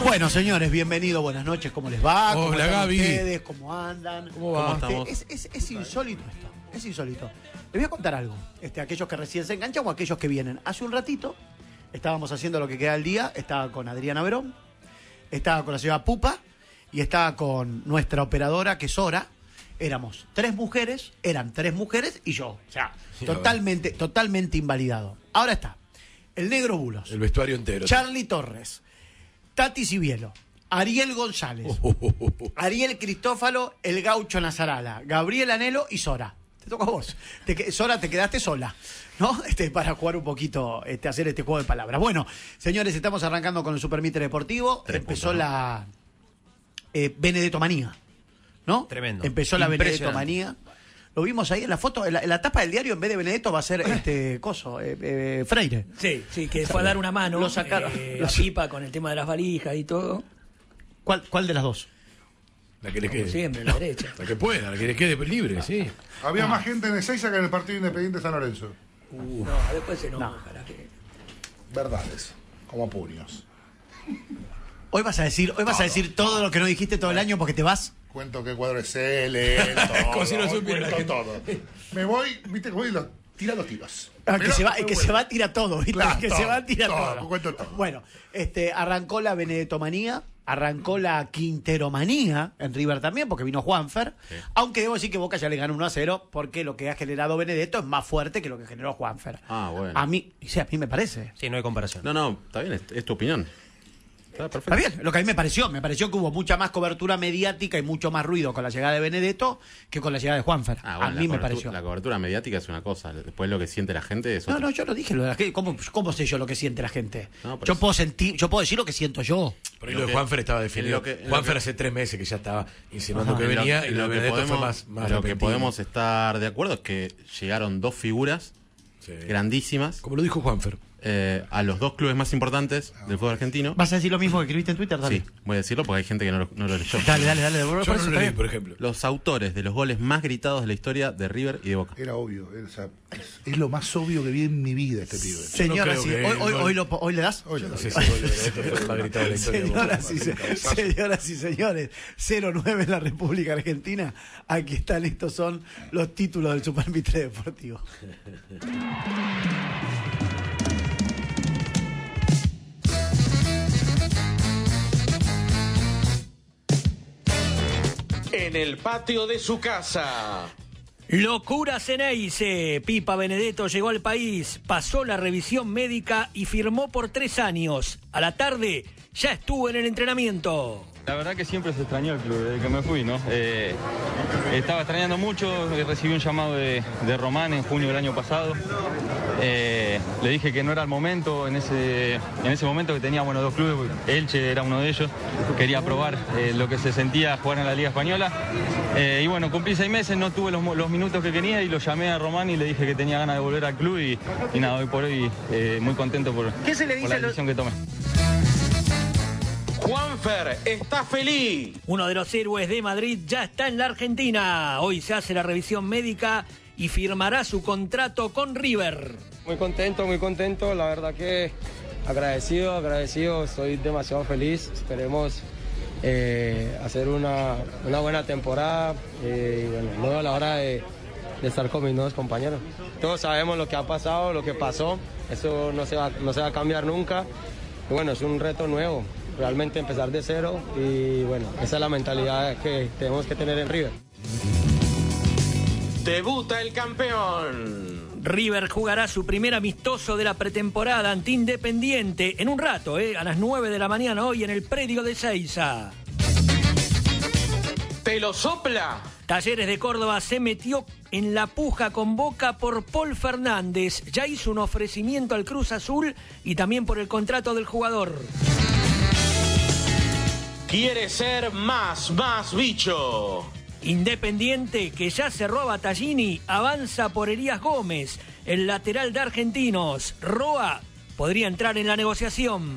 Bueno, señores, bienvenidos, buenas noches, ¿cómo les va? ¿Cómo Hola, están Gaby. ustedes? ¿Cómo andan? ¿Cómo va? ¿Cómo estamos? Es insólito esto, es insólito. Les voy a contar algo, aquellos que recién se enganchan o aquellos que vienen. Hace un ratito estábamos haciendo lo que queda del día, estaba con Adriana Verón, estaba con la señora Pupa y estaba con nuestra operadora, que es Sora. Éramos tres mujeres y yo. O sea, Sí, totalmente invalidado. Ahora está el Negro Bulos, El vestuario entero. Charlie Torres, Tati Cibielo, Ariel González, Ariel Cristófalo, el Gaucho Nazarala, Gabriel Anelo y Sora. Te toca a vos. Sora, te quedaste sola, ¿no? Para jugar un poquito, hacer este juego de palabras. Bueno, señores, estamos arrancando con el Super Mitre Deportivo. Empezó la Benedetto Manía, ¿no? Tremendo. Empezó la Benedetto Manía. Lo vimos ahí en la foto, en la tapa del diario, en vez de Benedetto va a ser Freire. Sí, que fue a dar una mano. Lo sacaron. La Pipa con el tema de las valijas y todo. ¿Cuál de las dos? La que le Como quede. siempre, la derecha. La que pueda, la que le quede libre, sí. Había más gente en Ezeiza que en el partido Independiente San Lorenzo. No, después se enoja. Verdades, como puños. Hoy vas a decir todo lo que no dijiste todo el año porque te vas. Cuento que el cuadro es excelente. Como si no supiera cuento que- todo. Me voy, viste, voy y tira los tiros. Que se va a tirar todo, ¿viste? Claro, que todo, se va a tirar todo, todo. cuento todo. Bueno, arrancó la Benedettomanía, arrancó la Quinteromanía en River también, porque vino Juanfer. Sí. Aunque debo decir que Boca ya le ganó 1-0, porque lo que ha generado Benedetto es más fuerte que lo que generó Juanfer. Ah, bueno. A mí me parece. Sí, no hay comparación. No, está bien, es tu opinión. Está perfecto. Está bien, lo que a mí me pareció que hubo mucha más cobertura mediática y mucho más ruido con la llegada de Benedetto que con la llegada de Juanfer. Bueno, a mí me pareció. La cobertura mediática es una cosa, después lo que siente la gente es otra. No, yo no dije lo de la gente. ¿Cómo sé yo lo que siente la gente? No, pero yo puedo decir lo que siento yo. Por ahí lo de Juanfer estaba definido. Juanfer hace 3 meses que ya estaba insinuando que venía y lo de Benedetto fue más lo que repentino. podemos estar de acuerdo es que llegaron dos figuras grandísimas Como lo dijo Juanfer. a los dos clubes más importantes del fútbol argentino. ¿Vas a decir lo mismo que escribiste en Twitter? Dale. Sí, voy a decirlo porque hay gente que no lo leyó. Dale. Yo Por eso no lo está leí, bien. por ejemplo. Los autores de los goles más gritados de la historia de River y de Boca. Era obvio. Es lo más obvio que vi en mi vida este pibe. Señora, creo sí, que hoy le das. Oye, No sé si el gol de Benedetto fue el más gritado de la historia de Boca. Señoras y señores, 0-9 en la República Argentina. Aquí están, estos son los títulos del Super Mitre Deportivo. En el patio de su casa. Locura Ceneice. Pipa Benedetto llegó al país, pasó la revisión médica y firmó por 3 años. A la tarde ya estuvo en el entrenamiento. La verdad que siempre se extrañó el club desde que me fui, ¿no? Estaba extrañando mucho, recibí un llamado de Román en junio del año pasado. Le dije que no era el momento, en ese momento que tenía 2 clubes, Elche era uno de ellos, quería probar lo que se sentía jugar en la Liga Española. Y bueno, cumplí 6 meses, no tuve los minutos que quería y lo llamé a Román y le dije que tenía ganas de volver al club y nada, hoy por hoy muy contento por la decisión que tomé. Juanfer está feliz. Uno de los héroes de Madrid ya está en la Argentina. Hoy se hace la revisión médica y firmará su contrato con River. Muy contento, la verdad que agradecido, estoy demasiado feliz, esperemos hacer una buena temporada y bueno, luego a la hora de estar con mis nuevos compañeros. Todos sabemos lo que ha pasado, lo que pasó, eso no se va a cambiar nunca y bueno, es un reto nuevo, realmente empezar de cero y bueno, esa es la mentalidad que tenemos que tener en River. Debuta el campeón. River jugará su primer amistoso de la pretemporada ante Independiente en un rato, a las 9 de la mañana hoy en el predio de Ezeiza. ¿Te lo sopla? Talleres de Córdoba se metió en la puja con Boca por Paul Fernández. Ya hizo un ofrecimiento al Cruz Azul y también por el contrato del jugador. Quiere ser más bicho. Independiente, que ya cerró a Battaglini, avanza por Elías Gómez, el lateral de Argentinos. Roa podría entrar en la negociación.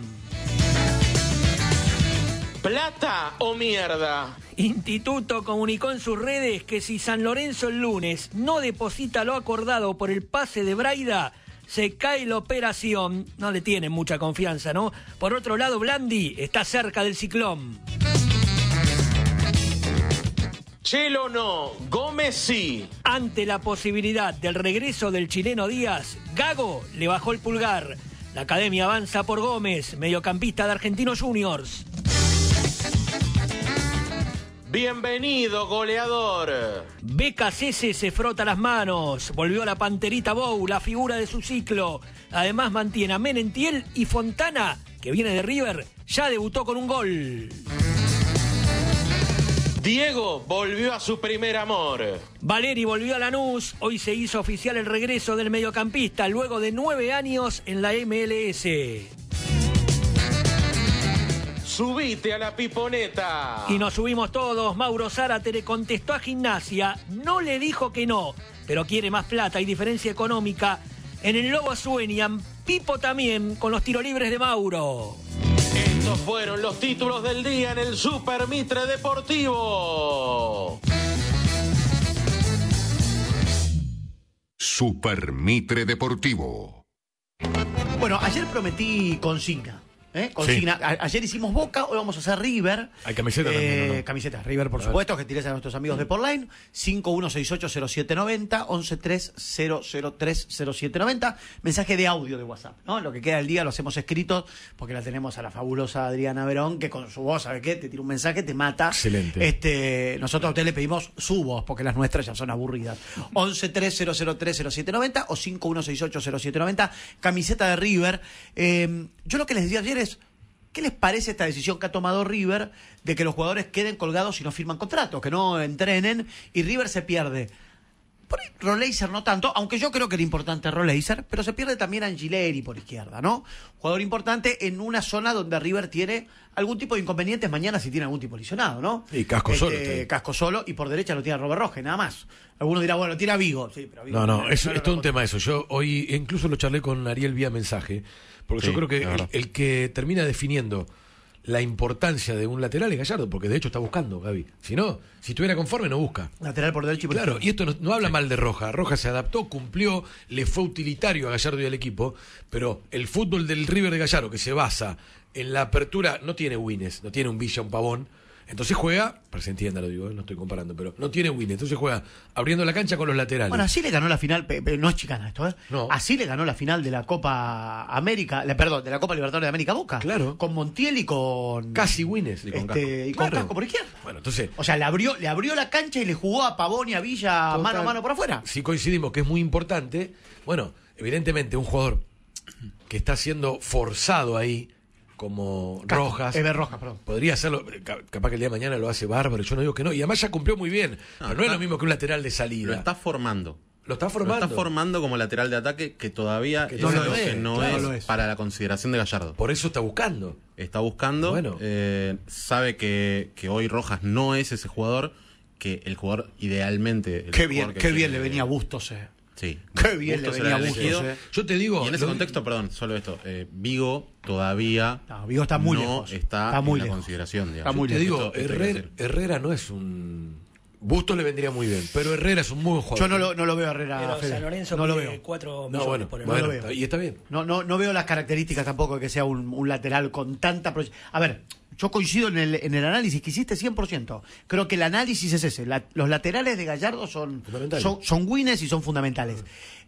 ¿Plata o mierda? Instituto comunicó en sus redes que si San Lorenzo el lunes no deposita lo acordado por el pase de Braida, se cae la operación. No le tienen mucha confianza, ¿no? Por otro lado, Blandi está cerca del ciclón. Chelo no, Gómez sí. Ante la posibilidad del regreso del chileno Díaz, Gago le bajó el pulgar. La academia avanza por Gómez, mediocampista de Argentinos Juniors. Bienvenido, goleador. BKCS se frota las manos. Volvió la Panterita Bou, la figura de su ciclo. Además mantiene a Menentiel y Fontana, que viene de River, ya debutó con un gol. Diego volvió a su primer amor. Valeri volvió a Lanús. Hoy se hizo oficial el regreso del mediocampista luego de 9 años en la MLS. Subite a la piponeta. Y nos subimos todos. Mauro Zárate le contestó a Gimnasia. No le dijo que no, pero quiere más plata y diferencia económica. En el Lobo sueñan. Pipo también con los tiros libres de Mauro. Estos fueron los títulos del día en el Super Mitre Deportivo. Super Mitre Deportivo. Bueno, ayer prometí consigna. Consigna. Sí. Ayer hicimos Boca, hoy vamos a hacer River. Hay camiseta también, ¿no? Camisetas River, por supuesto, gentileza de nuestros amigos de Portline. 51680790, 11300300790. Mensaje de audio de WhatsApp, ¿no? Lo que queda del día lo hacemos escrito, porque la tenemos a la fabulosa Adriana Verón, que con su voz, ¿sabe qué? Te tira un mensaje, te mata. Excelente. Nosotros a usted le pedimos su voz, porque las nuestras ya son aburridas. 11300300790 o 51680790. Camiseta de River. Yo lo que les decía ayer es, ¿qué les parece esta decisión que ha tomado River de que los jugadores queden colgados y no firman contrato, que no entrenen y River se pierde? Por ahí Roleiser no tanto, aunque yo creo que era importante Roleiser, pero se pierde también Angileri por izquierda, ¿no? Jugador importante en una zona donde River tiene algún tipo de inconvenientes mañana si tiene algún tipo lesionado, ¿no? Y Casco solo. Casco solo, y por derecha lo tiene Robert Roge, nada más. Algunos dirán, bueno, tiene a Vigo. Sí, pero Vigo No, es todo un tema eso. Yo hoy incluso lo charlé con Ariel vía mensaje, porque Sí, yo creo que el que termina definiendo la importancia de un lateral es Gallardo, porque de hecho está buscando, Gaby. Si no, si estuviera conforme, no busca. Lateral por derecha y por Claro, izquierda. y esto no habla mal de Roja. Roja se adaptó, cumplió, le fue utilitario a Gallardo y al equipo, pero el fútbol del River de Gallardo, que se basa en la apertura, no tiene Wines, no tiene un Villa, un Pavón. Entonces juega, para que se entienda lo digo, no estoy comparando, pero no tiene Wines, entonces juega abriendo la cancha con los laterales. Bueno, así le ganó la final, no es chicana esto, ¿eh? No. Así le ganó la final de la Copa América, perdón, de la Copa Libertadores de América Boca. Claro. Con Montiel y con... Casi Wines. y con Casco por izquierda. Bueno, entonces... O sea, le abrió la cancha y le jugó a Pavón y a Villa Total. mano a mano por afuera. Si coincidimos que es muy importante, bueno, evidentemente un jugador que está siendo forzado ahí, como Rojas. Eber Rojas, perdón. Podría hacerlo, capaz que el día de mañana lo hace bárbaro, yo no digo que no, y además ya cumplió muy bien, pero no es lo mismo que un lateral de salida. Lo está formando. Lo está formando. Lo está formando como lateral de ataque, que todavía Que es no lo algo es, que no claro, es para la consideración de Gallardo. Por eso está buscando. Está buscando, Bueno. sabe que hoy Rojas no es ese jugador, que el jugador idealmente... Qué bien le venía a Bustos, Sí. Qué bien le Bustos venía a era el Bustos, elegido. Yo te digo... Y en ese contexto, perdón, solo esto, Vigo todavía Vigo está muy no lejos. está muy en la lejos. consideración. Está Digamos. muy te lejos. digo, Esto hay que decir. Herrera no es un... Bustos le vendría muy bien, pero Herrera es un muy buen jugador. Yo no lo veo a Herrera, Pero Fede. San Lorenzo no lo pide veo. 4 No, millones bueno, por el no lo bueno, veo. y está bien. No veo las características tampoco de que sea un lateral con tanta proyección. A ver, yo coincido en el análisis que hiciste 100%. Creo que el análisis es ese. Los laterales de Gallardo son winners y son fundamentales.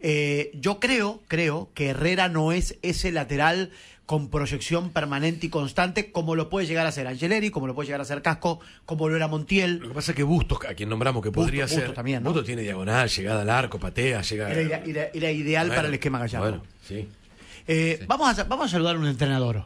Yo creo que Herrera no es ese lateral con proyección permanente y constante como lo puede llegar a ser Angileri, como lo puede llegar a ser Casco, como lo era Montiel. Lo que pasa es que Bustos, a quien nombramos que podría Bustos ser... también, ¿no? Bustos tiene diagonal, llegada al arco, patea, llega... Era ideal Bueno, para el esquema Gallardo. Bueno, sí. Vamos a saludar a un entrenador,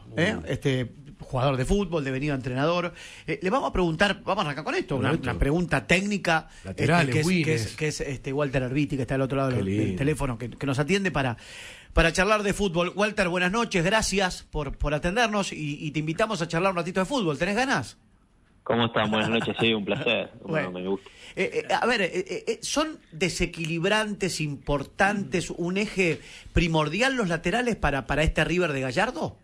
jugador de fútbol, devenido entrenador. Le vamos a preguntar, vamos a arrancar con esto, una pregunta técnica, laterales, que es Walter Arbiti, que está al otro lado del teléfono, que nos atiende para charlar de fútbol. Walter, buenas noches, gracias por atendernos y te invitamos a charlar un ratito de fútbol. ¿Tenés ganas? ¿Cómo están? Buenas noches, sí, un placer. Bueno, me gusta. A ver, ¿son desequilibrantes, importantes, un eje primordial los laterales para este River de Gallardo?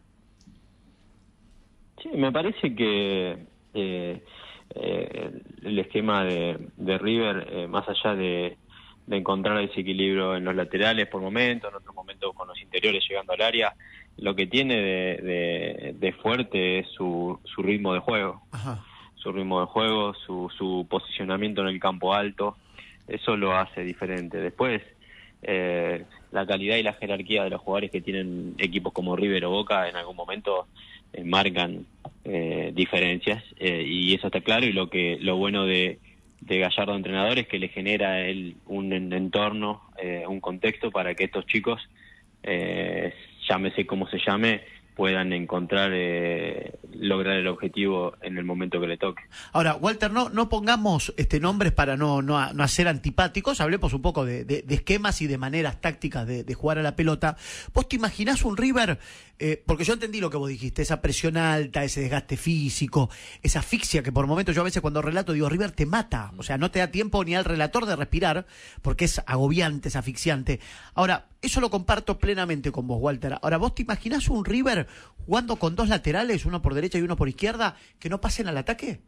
Sí, me parece que el esquema de River, más allá de encontrar desequilibrio en los laterales por momentos, en otros momentos con los interiores llegando al área. Lo que tiene de fuerte es su ritmo de juego. Ajá. Su ritmo de juego, su posicionamiento en el campo alto, eso lo hace diferente. Después, la calidad y la jerarquía de los jugadores que tienen equipos como River o Boca en algún momento marcan diferencias, y eso está claro. Y lo bueno de Gallardo entrenador es que le genera a él un entorno, un contexto para que estos chicos, llámese como se llame, puedan encontrar, lograr el objetivo en el momento que le toque. Ahora, Walter, no pongamos nombres para no hacer antipáticos, hablemos un poco de esquemas y de maneras tácticas de jugar a la pelota. ¿Vos te imaginás un River? Porque yo entendí lo que vos dijiste, esa presión alta, ese desgaste físico, esa asfixia que por momentos yo a veces cuando relato digo, River te mata, o sea, no te da tiempo ni al relator de respirar, porque es agobiante, es asfixiante. Ahora, eso lo comparto plenamente con vos, Walter. Ahora, ¿vos te imaginás un River jugando con dos laterales, uno por derecha y uno por izquierda, que no pasen al ataque?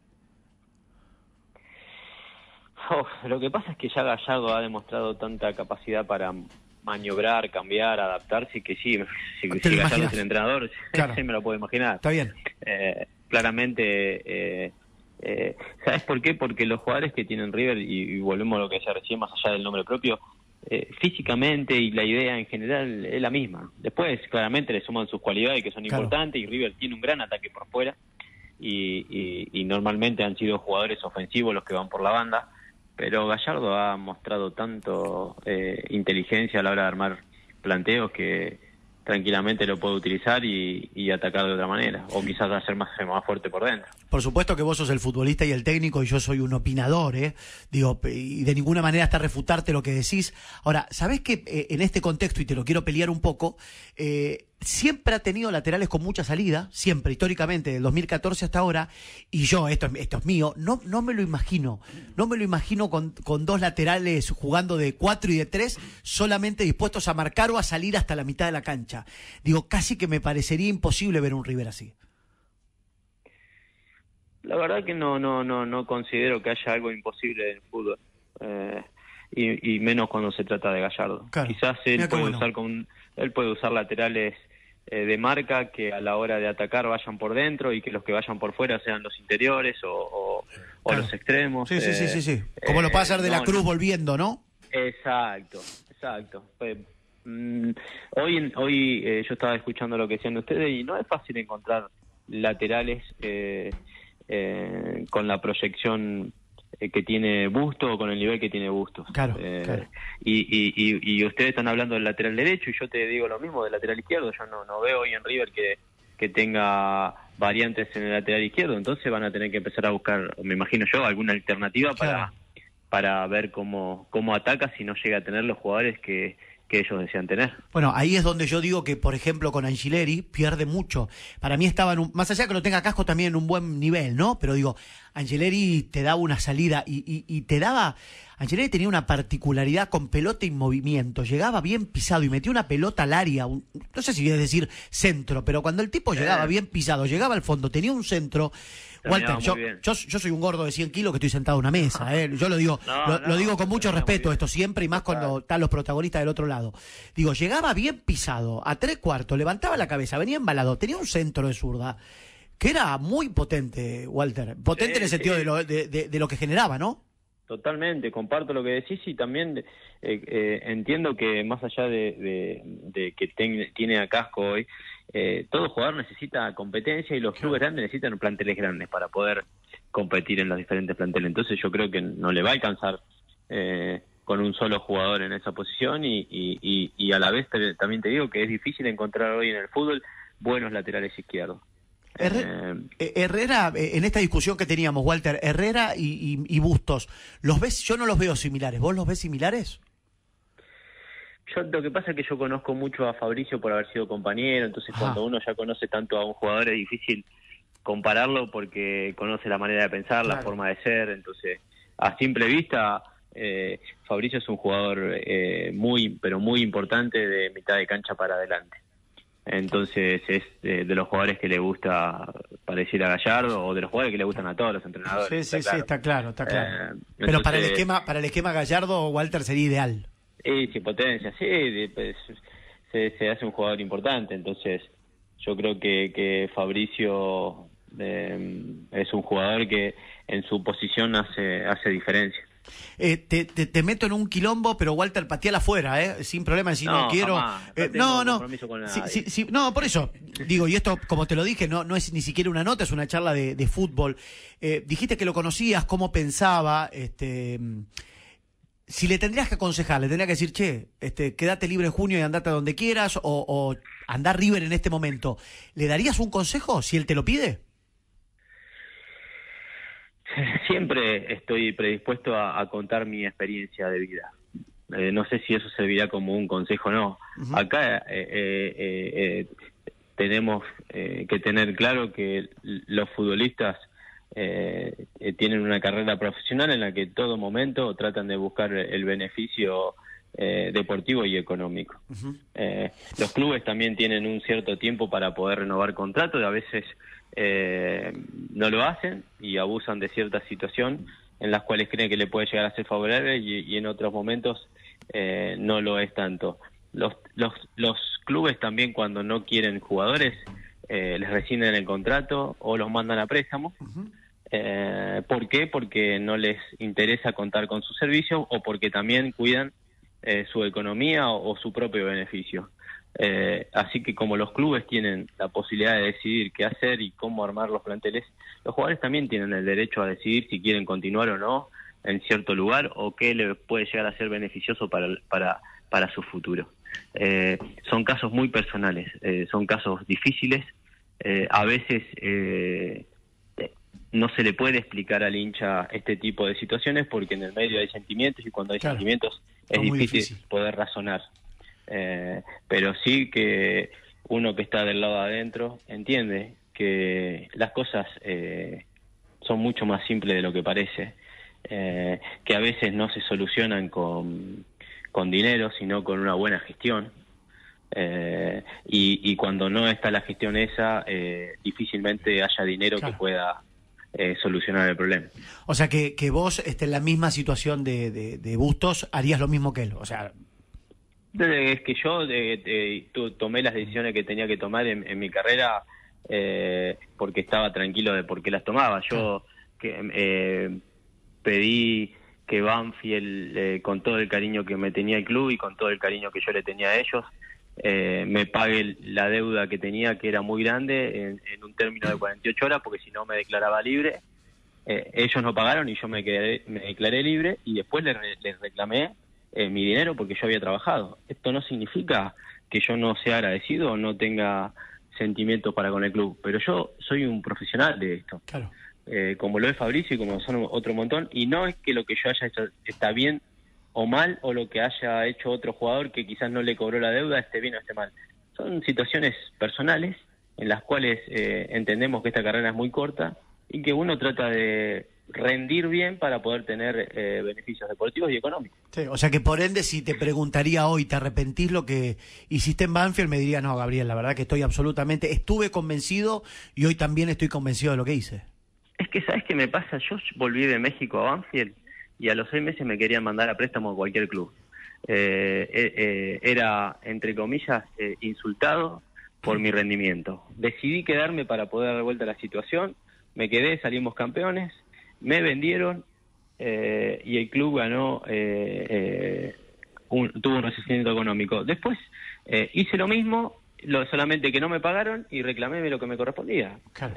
Lo que pasa es que ya Gallardo ha demostrado tanta capacidad para maniobrar, cambiar, adaptarse, que sí, si Gallardo es el entrenador, claro, sí me lo puedo imaginar. Está bien. Claramente, ¿sabes por qué? Porque los jugadores que tienen River, y volvemos a lo que decía recién, más allá del nombre propio, físicamente y la idea en general es la misma. Después, claramente, le suman sus cualidades que son importantes, y River tiene un gran ataque por fuera, y normalmente han sido jugadores ofensivos los que van por la banda, pero Gallardo ha mostrado tanto inteligencia a la hora de armar planteos que tranquilamente lo puede utilizar y atacar de otra manera, o quizás hacer más fuerte por dentro. Por supuesto que vos sos el futbolista y el técnico y yo soy un opinador, digo, y de ninguna manera hasta refutarte lo que decís. Ahora, ¿sabés que en este contexto, y te lo quiero pelear un poco, siempre ha tenido laterales con mucha salida, siempre, históricamente, del 2014 hasta ahora, y yo, esto es mío, no me lo imagino con dos laterales jugando de 4 y de 3, solamente dispuestos a marcar o a salir hasta la mitad de la cancha? Digo, casi que me parecería imposible ver un River así. La verdad que no considero que haya algo imposible en el fútbol, y menos cuando se trata de Gallardo. Claro. Quizás él puede usar laterales de marca que a la hora de atacar vayan por dentro, y que los que vayan por fuera sean los interiores o los extremos. Sí. Como lo puede hacer de la Cruz volviendo, ¿no? Exacto. Hoy yo estaba escuchando lo que decían ustedes, y no es fácil encontrar laterales con la proyección que tiene Busto, o con el nivel que tiene Bustos. Claro. Y ustedes están hablando del lateral derecho, y yo te digo lo mismo del lateral izquierdo. Yo no veo hoy en River que tenga variantes en el lateral izquierdo, entonces van a tener que empezar a buscar, me imagino yo, alguna alternativa para ver cómo ataca, si no llega a tener los jugadores que ellos desean tener. Bueno, ahí es donde yo digo que, por ejemplo, con Angileri pierde mucho. Para mí estaba más allá que no tenga Casco, también en un buen nivel, ¿no? Pero digo, Angileri te daba una salida y te daba... Angileri tenía una particularidad con pelota y movimiento, llegaba bien pisado y metía una pelota al área, no sé si voy a decir centro, pero cuando el tipo llegaba bien pisado, llegaba al fondo, tenía un centro... Walter, yo soy un gordo de 100 kilos que estoy sentado en una mesa, yo lo digo lo digo con mucho respeto, esto siempre, y más cuando están los protagonistas del otro lado. Digo, llegaba bien pisado, a 3/4, levantaba la cabeza, venía embalado, tenía un centro de zurda, que era muy potente, Walter, potente en el sentido de lo que generaba, ¿no? Totalmente, comparto lo que decís, y también entiendo que más allá de que tiene a Casco hoy, todo jugador necesita competencia, y los clubes grandes necesitan planteles grandes para poder competir en los diferentes planteles. Entonces yo creo que no le va a alcanzar con un solo jugador en esa posición, y a la vez también te digo que es difícil encontrar hoy en el fútbol buenos laterales izquierdos. Herrera, en esta discusión que teníamos, Walter, Herrera y Bustos, ¿los ves? Yo no los veo similares. ¿Vos los ves similares? Lo que pasa es que yo conozco mucho a Fabricio por haber sido compañero, entonces cuando uno ya conoce tanto a un jugador es difícil compararlo, porque conoce la manera de pensar, la forma de ser. Entonces, a simple vista, Fabricio es un jugador muy, pero muy importante de mitad de cancha para adelante. Entonces es de los jugadores que le gusta parecer a Gallardo, o de los jugadores que le gustan a todos los entrenadores. Sí, está claro. Pero Entonces, para el esquema Gallardo, Walter sería ideal. sin potencia, sí, pues, se hace un jugador importante. Entonces yo creo que Fabricio es un jugador que en su posición hace diferencia. Te meto en un quilombo, pero Walter, pateala afuera, sin problema, si no quiero. No, no, por eso digo, y esto, como te lo dije, no es ni siquiera una nota, es una charla de fútbol. Dijiste que lo conocías, cómo pensaba, si le tendrías que aconsejar, le tendrías que decir, quédate libre en junio y andate a donde quieras, o andar River en este momento, ¿le darías un consejo si él te lo pide? Siempre estoy predispuesto a contar mi experiencia de vida. No sé si eso servirá como un consejo o no. Uh-huh. Acá tenemos que tener claro que los futbolistas tienen una carrera profesional en la que en todo momento tratan de buscar el beneficio deportivo y económico. Uh-huh. Los clubes también tienen un cierto tiempo para poder renovar contratos, y a veces no lo hacen y abusan de cierta situación en las cuales creen que le puede llegar a ser favorable, y en otros momentos no lo es tanto. Los clubes también, cuando no quieren jugadores, les rescinden el contrato o los mandan a préstamo. Uh-huh. ¿Por qué? Porque no les interesa contar con su servicio, o porque también cuidan su economía o su propio beneficio. Así que como los clubes tienen la posibilidad de decidir qué hacer y cómo armar los planteles, los jugadores también tienen el derecho a decidir si quieren continuar o no en cierto lugar, o qué le puede llegar a ser beneficioso para su futuro. Son casos muy personales, son casos difíciles. A veces no se le puede explicar al hincha este tipo de situaciones, porque en el medio hay sentimientos, y cuando hay sentimientos es difícil poder razonar. Pero sí que uno que está del lado de adentro entiende que las cosas son mucho más simples de lo que parece, que a veces no se solucionan con dinero, sino con una buena gestión, y cuando no está la gestión esa, difícilmente haya dinero que pueda solucionar el problema. O sea que vos, en la misma situación de Bustos, harías lo mismo que él, o sea... Es que yo tomé las decisiones que tenía que tomar en mi carrera, porque estaba tranquilo de por qué las tomaba. Yo pedí que Banfield, con todo el cariño que me tenía el club y con todo el cariño que yo le tenía a ellos, me pague la deuda que tenía, que era muy grande, en un término de 48 horas, porque si no me declaraba libre. Ellos no pagaron y yo me declaré libre, y después les reclamé mi dinero porque yo había trabajado. Esto no significa que yo no sea agradecido o no tenga sentimientos para con el club, pero yo soy un profesional de esto. Claro. Como lo es Fabricio y como son otro montón, y no es que lo que yo haya hecho está bien o mal, o lo que haya hecho otro jugador que quizás no le cobró la deuda esté bien o esté mal. Son situaciones personales en las cuales entendemos que esta carrera es muy corta y que uno trata de rendir bien para poder tener beneficios deportivos y económicos. Sí, o sea que por ende, si te preguntaría hoy, ¿te arrepentís lo que hiciste en Banfield? Me diría, no, Gabriel, la verdad que estuve convencido, y hoy también estoy convencido de lo que hice. Es que, ¿sabes qué me pasa? Yo volví de México a Banfield y a los 6 meses me querían mandar a préstamo a cualquier club. Era, entre comillas, insultado por mi rendimiento. Decidí quedarme para poder dar vuelta a la situación, me quedé, salimos campeones, me vendieron, y el club ganó, tuvo un resarcimiento económico. Después hice lo mismo, solamente que no me pagaron, y reclamé lo que me correspondía. Claro.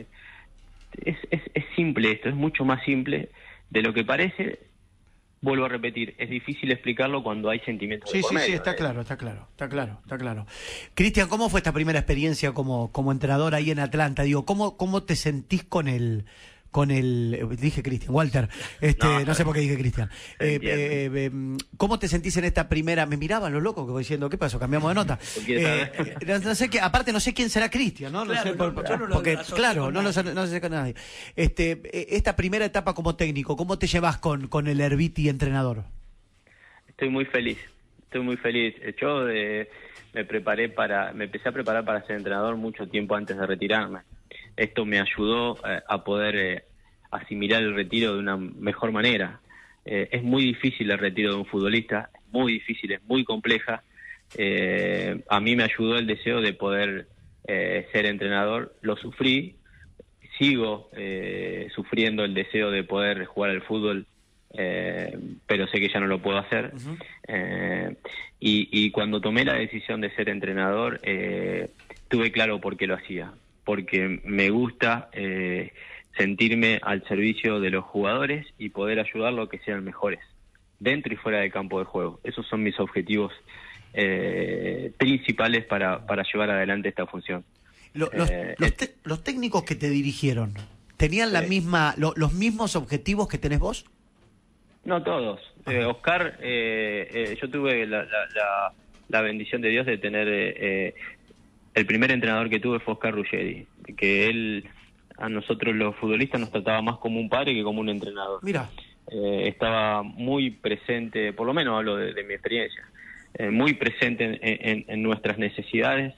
Es simple esto, es mucho más simple de lo que parece. Vuelvo a repetir, es difícil explicarlo cuando hay sentimientos de por medio. Sí, está claro. Cristian, ¿cómo fue esta primera experiencia como entrenador ahí en Atlanta? Digo, ¿cómo te sentís con el dije Cristian, Walter, no sé por qué dije Cristian. ¿Cómo te sentís en esta primera? Me miraban los locos, como diciendo, ¿qué pasó? Cambiamos de nota. No sé qué, aparte no sé quién será Cristian, ¿no? Claro, no lo sé con nadie. Esta primera etapa como técnico, ¿cómo te llevas con el Herbiti entrenador? Estoy muy feliz. Estoy muy feliz. Yo me empecé a preparar para ser entrenador mucho tiempo antes de retirarme. Esto me ayudó a poder asimilar el retiro de una mejor manera. Es muy difícil el retiro de un futbolista, es muy difícil, es muy compleja. A mí me ayudó el deseo de poder ser entrenador. Lo sufrí, sigo sufriendo el deseo de poder jugar al fútbol, pero sé que ya no lo puedo hacer. Y cuando tomé la decisión de ser entrenador, tuve claro por qué lo hacía. Porque me gusta sentirme al servicio de los jugadores y poder ayudarlos a que sean mejores, dentro y fuera del campo de juego. Esos son mis objetivos principales para llevar adelante esta función. Los técnicos que te dirigieron, ¿tenían los mismos objetivos que tenés vos? No todos. Oscar, yo tuve la bendición de Dios de tener... el primer entrenador que tuve fue Oscar Ruggeri, que él a nosotros los futbolistas nos trataba más como un padre que como un entrenador. Mira. Estaba muy presente, por lo menos hablo de mi experiencia, muy presente en nuestras necesidades,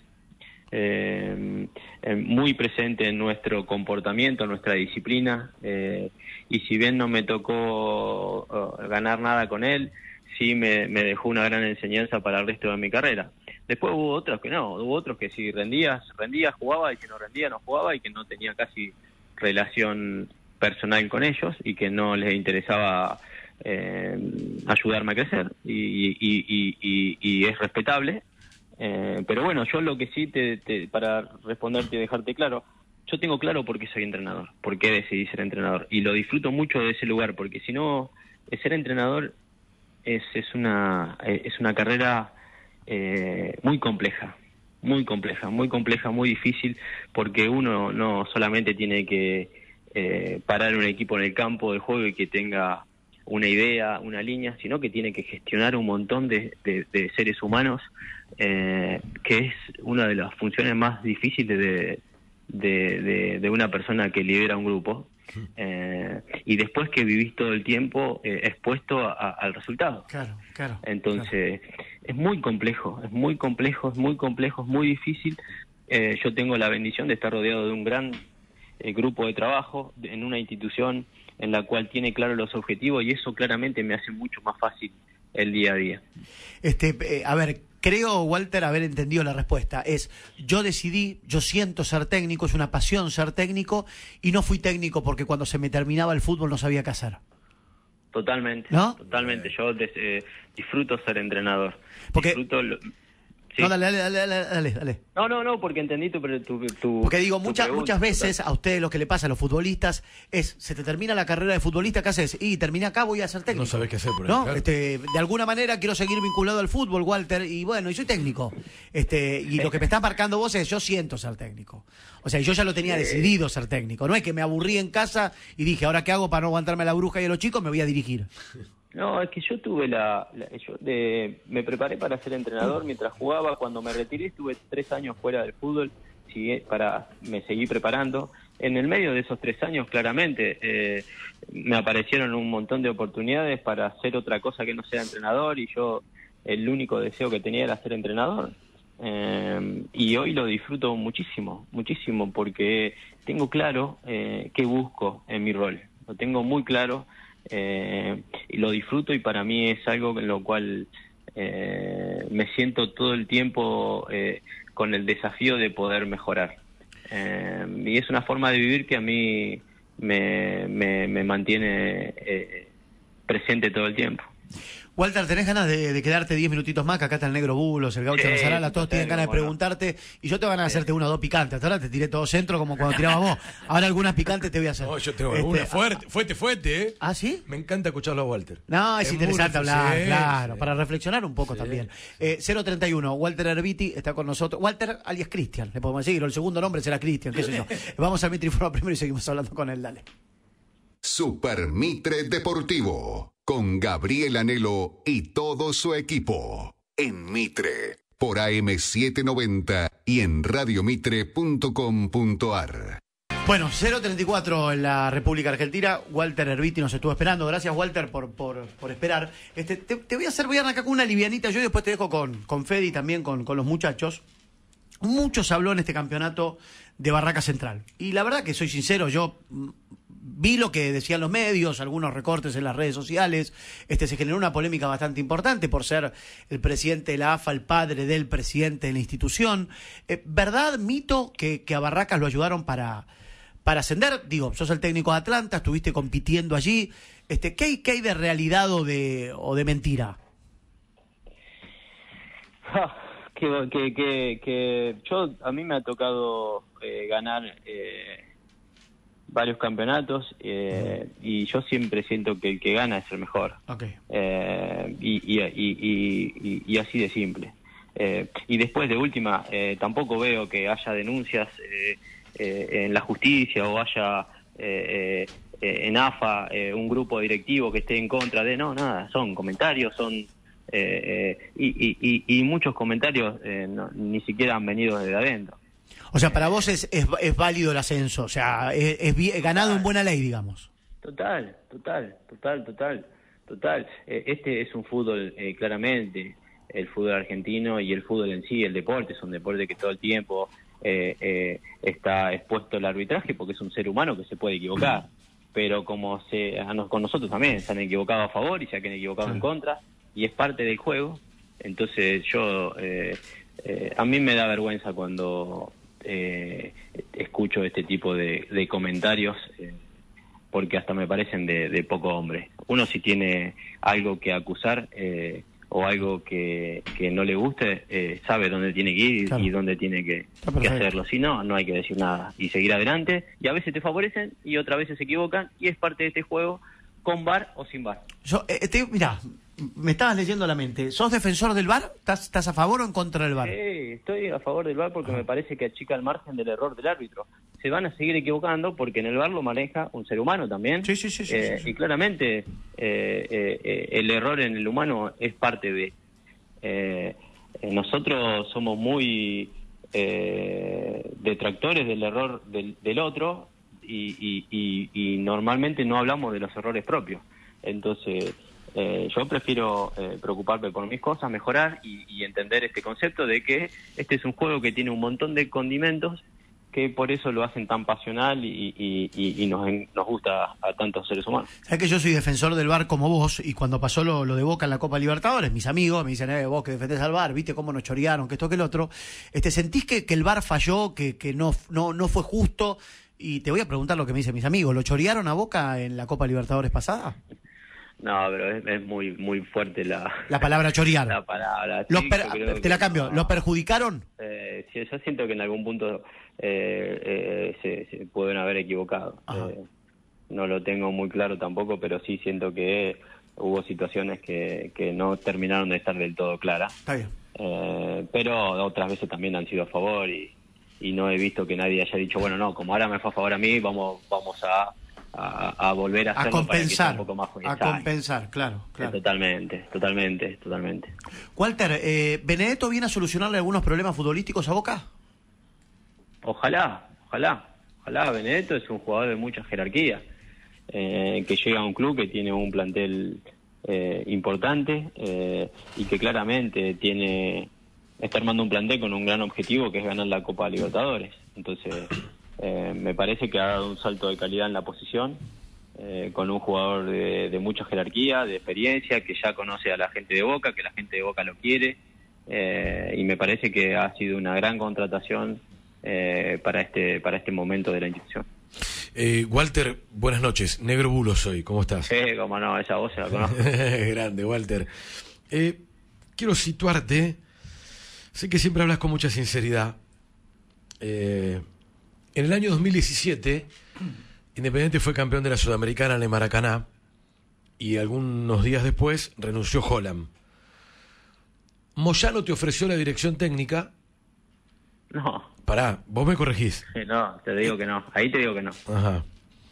muy presente en nuestro comportamiento, en nuestra disciplina, y si bien no me tocó ganar nada con él, sí me dejó una gran enseñanza para el resto de mi carrera. Después hubo otros que no, hubo otros que si rendía jugaba, y que no rendía no jugaba, y que no tenía casi relación personal con ellos y que no les interesaba ayudarme a crecer, y es respetable. Pero bueno, yo lo que sí para responderte y dejarte claro, yo tengo claro por qué soy entrenador, por qué decidí ser entrenador, y lo disfruto mucho de ese lugar, porque si no, ser entrenador es una carrera muy compleja, muy difícil, porque uno no solamente tiene que parar un equipo en el campo del juego y que tenga una idea, una línea, sino que tiene que gestionar un montón de seres humanos, que es una de las funciones más difíciles de una persona que lidera un grupo, y después que vivís todo el tiempo expuesto al resultado. Claro. Entonces, es muy complejo, es muy difícil. Yo tengo la bendición de estar rodeado de un gran grupo de trabajo en una institución en la cual tiene claros los objetivos, y eso claramente me hace mucho más fácil el día a día. A ver, creo, Walter, haber entendido la respuesta. Yo siento ser técnico, es una pasión ser técnico, y no fui técnico porque cuando se me terminaba el fútbol no sabía qué hacer. Totalmente, ¿no? Totalmente. Yo disfruto ser entrenador. Porque... ¿Sí? No, dale. No, porque entendí tu porque digo, muchas veces a ustedes lo que le pasa a los futbolistas es, se te termina la carrera de futbolista, ¿qué haces? Y terminé acá, voy a ser técnico. No sabés qué hacer por ahí, ¿no? claro. De alguna manera quiero seguir vinculado al fútbol, Walter, y bueno, y soy técnico. Y lo que me está marcando vos es, yo siento ser técnico. O sea, yo ya lo tenía decidido ser técnico. No es que me aburrí en casa y dije, ¿ahora qué hago para no aguantarme a la bruja y a los chicos? Me voy a dirigir. No, es que yo tuve me preparé para ser entrenador mientras jugaba. Cuando me retiré estuve 3 años fuera del fútbol, me seguí preparando. En el medio de esos 3 años, claramente, me aparecieron un montón de oportunidades para hacer otra cosa que no sea entrenador, y yo el único deseo que tenía era ser entrenador. Y hoy lo disfruto muchísimo, porque tengo claro qué busco en mi rol. Lo tengo muy claro. Y lo disfruto, y para mí es algo en lo cual me siento todo el tiempo con el desafío de poder mejorar, y es una forma de vivir que a mí me mantiene presente todo el tiempo. Walter, ¿tenés ganas de quedarte 10 minutitos más? Que acá está el Negro Bulos, el Gaucho Nasarala, todos tienen ganas de preguntarte, y yo te van a hacerte 1 o 2 picantes. Hasta ahora te tiré todo centro como cuando tirabas vos. Ahora algunas picantes te voy a hacer. No, yo tengo alguna fuerte, ¿eh? ¿Ah, sí? Me encanta escucharlo a Walter. No, es interesante hablar, sí, claro, sí. Para reflexionar un poco también. 031, Walter Herbiti está con nosotros. Walter alias Cristian, le podemos decir, o el segundo nombre será Cristian, qué sé yo. Vamos a Mitriforma primero y seguimos hablando con él, dale. Super Mitre Deportivo, con Gabriel Anhelo y todo su equipo. En Mitre, por AM790 y en radiomitre.com.ar. Bueno, 0:34 en la República Argentina. Walter Erviti nos estuvo esperando. Gracias, Walter, por esperar. Te voy a hacer, voy a arrancar con una livianita. Yo después te dejo con Fede y también con los muchachos. Mucho se habló en este campeonato de Barraca Central. Y la verdad que soy sincero, yo vi lo que decían los medios, algunos recortes en las redes sociales. Se generó una polémica bastante importante por ser el presidente de la AFA, el padre del presidente de la institución. ¿Verdad, mito, que a Barracas lo ayudaron para ascender? Digo, sos el técnico de Atlanta, estuviste compitiendo allí. ¿Qué hay de realidad o de mentira? A mí me ha tocado ganar varios campeonatos y yo siempre siento que el que gana es el mejor. Okay. Y así de simple. Y después de última, tampoco veo que haya denuncias en la justicia o haya en AFA un grupo directivo que esté en contra de... No, nada, son comentarios, son... y muchos comentarios ni siquiera han venido desde adentro. O sea, para vos es válido el ascenso, o sea, es ganado en buena ley, digamos. Total. Este es un fútbol, claramente, el fútbol argentino y el fútbol en sí, el deporte, es un deporte que todo el tiempo está expuesto al arbitraje porque es un ser humano que se puede equivocar. Pero como con nosotros también se han equivocado a favor y se han equivocado en contra, y es parte del juego. Entonces a mí me da vergüenza cuando escucho este tipo de comentarios, porque hasta me parecen de poco hombre. Uno, si tiene algo que acusar o algo que no le guste, sabe dónde tiene que ir y dónde tiene que hacerlo. Si no, no hay que decir nada y seguir adelante. Y a veces te favorecen y otras veces se equivocan, y es parte de este juego, con VAR o sin VAR. Mirá, me estabas leyendo la mente. ¿Sos defensor del VAR? ¿Estás a favor o en contra del VAR? Estoy a favor del VAR porque me parece que achica el margen del error del árbitro. Se van a seguir equivocando porque en el VAR lo maneja un ser humano también. Sí. Y claramente el error en el humano es parte de... nosotros somos muy detractores del error del otro y normalmente no hablamos de los errores propios. Entonces... yo prefiero preocuparme por mis cosas, mejorar y entender este concepto de que este es un juego que tiene un montón de condimentos que por eso lo hacen tan pasional y nos gusta a tantos seres humanos. Sabés que yo soy defensor del VAR como vos, y cuando pasó lo de Boca en la Copa Libertadores, mis amigos me dicen, vos que defendés al VAR, viste cómo nos chorearon, que esto que el otro. ¿Sentís que el VAR falló, que no fue justo? Y te voy a preguntar lo que me dicen mis amigos, ¿lo chorearon a Boca en la Copa Libertadores pasada? No, pero es muy fuerte la palabra chorear. La palabra. Te la cambio. ¿Los perjudicaron? Sí, yo siento que en algún punto se pueden haber equivocado. No lo tengo muy claro tampoco, pero sí siento que hubo situaciones que no terminaron de estar del todo claras. Está bien. Pero otras veces también han sido a favor y no he visto que nadie haya dicho, bueno, no, como ahora me fue a favor a mí, vamos a volver a hacerlo compensar, para que sea un poco más a compensar, claro. Totalmente. Walter, ¿Benedetto viene a solucionarle algunos problemas futbolísticos a Boca? Ojalá. Benedetto es un jugador de mucha jerarquía, que llega a un club que tiene un plantel importante y que claramente está armando un plantel con un gran objetivo, que es ganar la Copa Libertadores. Entonces me parece que ha dado un salto de calidad en la posición, con un jugador de mucha jerarquía, de experiencia, que ya conoce a la gente de Boca, que la gente de Boca lo quiere, y me parece que ha sido una gran contratación para este momento de la institución. Walter, buenas noches. Negro Bulo soy, ¿cómo estás? Cómo no, esa voz se la conozco. Grande, Walter. Quiero situarte, sé que siempre hablas con mucha sinceridad. En el año 2017, Independiente fue campeón de la Sudamericana en el Maracaná, y algunos días después renunció Holland. ¿Moyano te ofreció la dirección técnica? No. Pará, vos me corregís. No, te digo que no. Ahí te digo que no. Ajá.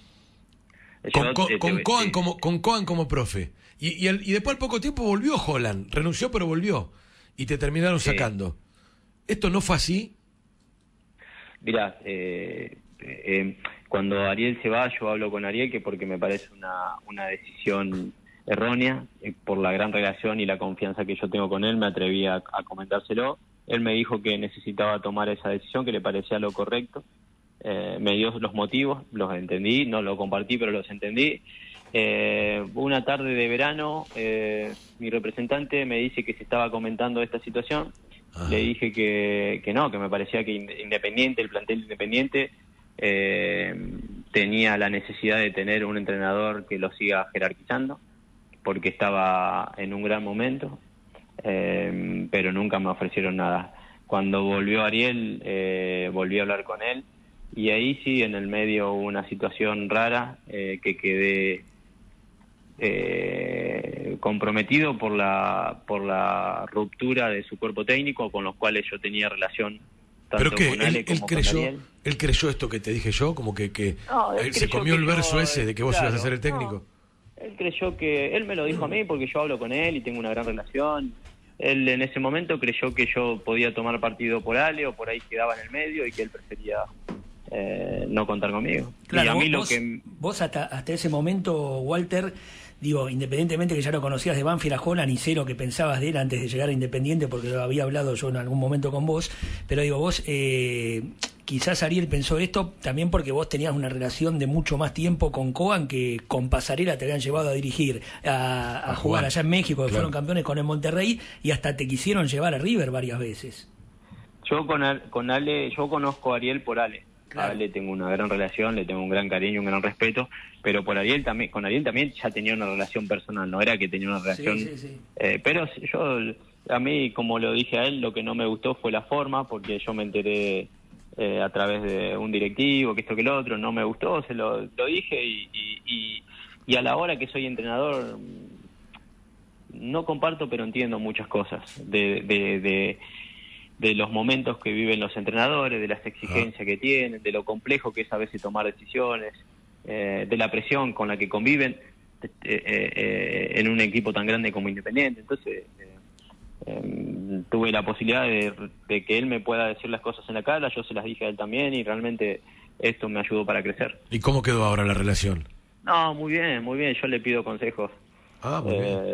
Con Coan como profe. Y después al poco tiempo volvió Holland. Renunció, pero volvió. Y te terminaron sacando. ¿Esto no fue así? Mirá, Cuando Ariel se va, yo hablo con Ariel, que porque me parece una decisión errónea, por la gran relación y la confianza que yo tengo con él, me atreví a comentárselo. Él me dijo que necesitaba tomar esa decisión, que le parecía lo correcto. Me dio los motivos, los entendí, no lo compartí, pero los entendí. Una tarde de verano, mi representante me dice que se estaba comentando esta situación. Le dije que no, que me parecía que Independiente, el plantel Independiente, tenía la necesidad de tener un entrenador que lo siga jerarquizando, porque estaba en un gran momento, pero nunca me ofrecieron nada. Cuando volvió Ariel, volví a hablar con él, y ahí sí, en el medio hubo una situación rara, que quedé comprometido por la ruptura de su cuerpo técnico, con los cuales yo tenía relación tanto con Ale como con Ariel. ¿Él creyó esto que te dije yo? Como que No, él se comió el verso ese de que vos ibas a ser el técnico. No, él creyó que... Él me lo dijo a mí porque yo hablo con él y tengo una gran relación. Él en ese momento creyó que yo podía tomar partido por Ale, o por ahí quedaba en el medio, y que él prefería no contar conmigo. Claro, y a mí vos hasta ese momento, Walter, digo, independientemente que ya lo conocías de Banfield a Holland y sé lo que pensabas de él antes de llegar a Independiente, porque lo había hablado yo en algún momento con vos, pero digo, vos, quizás Ariel pensó esto también porque vos tenías una relación de mucho más tiempo con Coan, que con Pasarela te habían llevado a dirigir, a jugar allá en México, que fueron campeones con el Monterrey, y hasta te quisieron llevar a River varias veces. Yo con Ale, yo conozco a Ariel por Ale. Claro. A Ale tengo una gran relación, le tengo un gran cariño, un gran respeto, pero con Ariel también ya tenía una relación personal, no era que tenía una relación, pero a mí, como lo dije a él, lo que no me gustó fue la forma, porque yo me enteré a través de un directivo, que esto que lo otro, no me gustó, se lo dije, y a la hora que soy entrenador no comparto, pero entiendo muchas cosas de los momentos que viven los entrenadores, de las exigencias que tienen, de lo complejo que es a veces tomar decisiones, de la presión con la que conviven en un equipo tan grande como Independiente. Entonces tuve la posibilidad de que él me pueda decir las cosas en la cara, yo se las dije a él también, y realmente esto me ayudó para crecer. ¿Y cómo quedó ahora la relación? No, muy bien, yo le pido consejos muy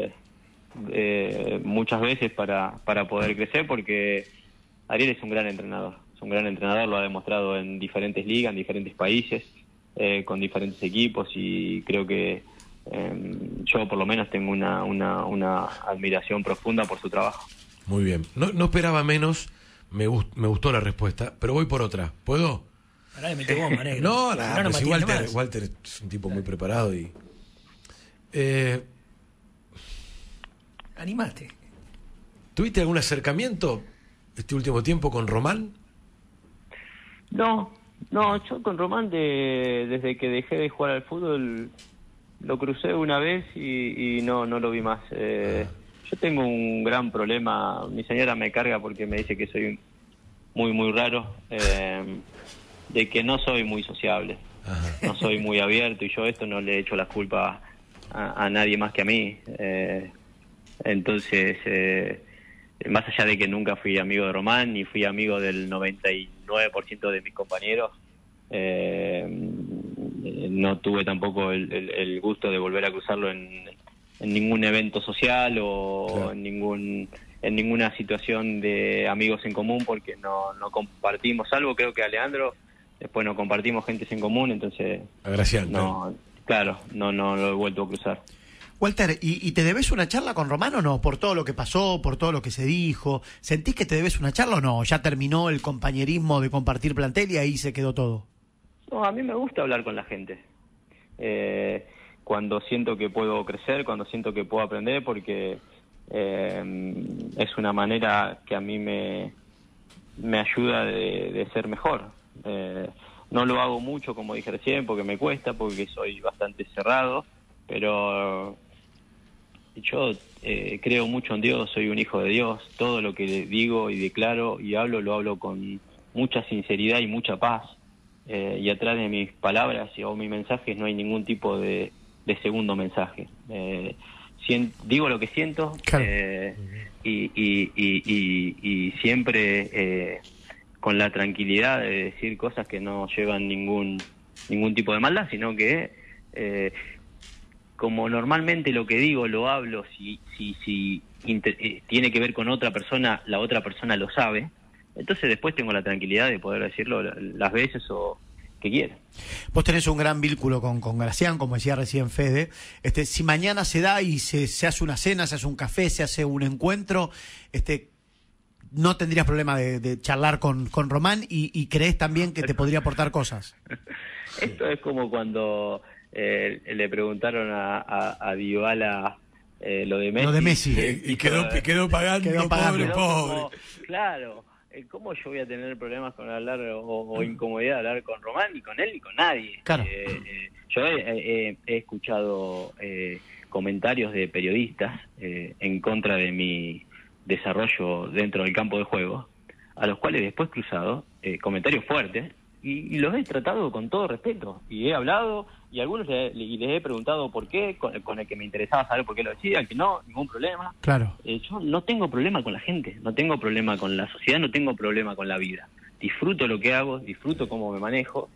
bien. Muchas veces para poder crecer, porque Ariel es un gran entrenador, lo ha demostrado en diferentes ligas, en diferentes países, con diferentes equipos, y creo que yo por lo menos tengo una admiración profunda por su trabajo. Muy bien, no esperaba menos, me gustó la respuesta, pero voy por otra, ¿puedo? Pará, me mete bomba, negro. No, pues si Walter es un tipo muy preparado y... Animate. ¿Tuviste algún acercamiento este último tiempo con Román? No, yo con Román desde que dejé de jugar al fútbol lo crucé una vez y no lo vi más. Yo tengo un gran problema, mi señora me carga porque me dice que soy muy raro, de que no soy muy sociable, no soy muy abierto, y yo esto no le echo la culpa a nadie más que a mí. Entonces, más allá de que nunca fui amigo de Román, ni fui amigo del 99% de mis compañeros, no tuve tampoco el gusto de volver a cruzarlo en ningún evento social o claro, en ninguna situación de amigos en común, porque no compartimos algo. Creo que a Leandro después no compartimos gentes en común, entonces no lo he vuelto a cruzar. Walter, ¿y te debes una charla con Román o no? Por todo lo que pasó, por todo lo que se dijo. ¿Sentís que te debes una charla o no? ¿Ya terminó el compañerismo de compartir plantel y ahí se quedó todo? No, a mí me gusta hablar con la gente. Cuando siento que puedo crecer, cuando siento que puedo aprender, porque es una manera que a mí me ayuda de ser mejor. No lo hago mucho, como dije recién, porque me cuesta, porque soy bastante cerrado, pero yo creo mucho en Dios, soy un hijo de Dios. Todo lo que digo y declaro y hablo, lo hablo con mucha sinceridad y mucha paz. Y atrás de mis palabras o mis mensajes no hay ningún tipo de segundo mensaje. Digo lo que siento, claro, y siempre con la tranquilidad de decir cosas que no llevan ningún ningún tipo de maldad, sino que como normalmente lo que digo, lo hablo, si tiene que ver con otra persona, la otra persona lo sabe, entonces después tengo la tranquilidad de poder decirlo las veces o que quiera. Vos tenés un gran vínculo con Gracián, como decía recién Fede. Si mañana se da y se hace una cena, se hace un café, se hace un encuentro, no tendrías problema de charlar con Román y creés también que te podría aportar cosas. Esto es como cuando le preguntaron a Dybala lo de Messi. Lo de Messi. Y quedó pagando, pobre. Como, claro, ¿cómo yo voy a tener problemas con hablar o incomodidad de hablar con Román, ni con él, ni con nadie? Claro. Yo he escuchado comentarios de periodistas en contra de mi desarrollo dentro del campo de juego, a los cuales después cruzado comentarios fuertes, y los he tratado con todo respeto, y he hablado, y a algunos les he preguntado por qué, con el que me interesaba saber por qué lo decía, que no, ningún problema. Claro. Yo no tengo problema con la gente, no tengo problema con la sociedad, no tengo problema con la vida. Disfruto lo que hago, disfruto cómo me manejo,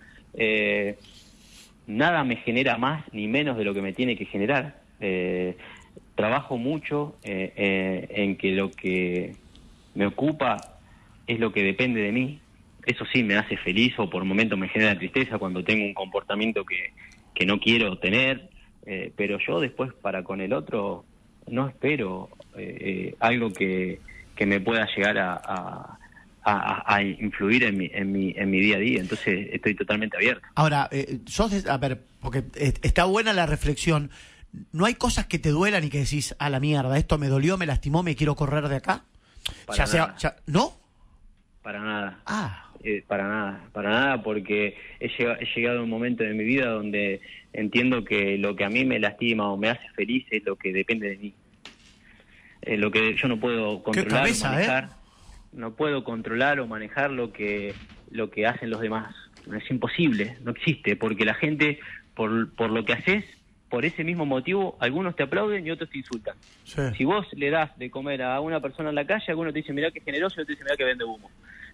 nada me genera más ni menos de lo que me tiene que generar. Trabajo mucho en que lo que me ocupa es lo que depende de mí. Eso sí me hace feliz, o por momentos me genera tristeza cuando tengo un comportamiento que no quiero tener, pero yo después para con el otro no espero algo que me pueda llegar a influir en mi día a día. Entonces estoy totalmente abierto. Ahora, a ver, porque está buena la reflexión. ¿No hay cosas que te duelan y que decís, a la mierda, esto me dolió, me lastimó, me quiero correr de acá? ¿No? Para nada. Para nada, porque he llegado a un momento de mi vida donde entiendo que lo que a mí me lastima o me hace feliz es lo que depende de mí. Lo que yo no puedo controlar o manejar, no puedo controlar o manejar lo que hacen los demás. Es imposible, no existe, porque la gente, por lo que haces, por ese mismo motivo, algunos te aplauden y otros te insultan. Sí. Si vos le das de comer a una persona en la calle, algunos te dicen, mirá que generoso, y otros te dicen, mirá que vende humo.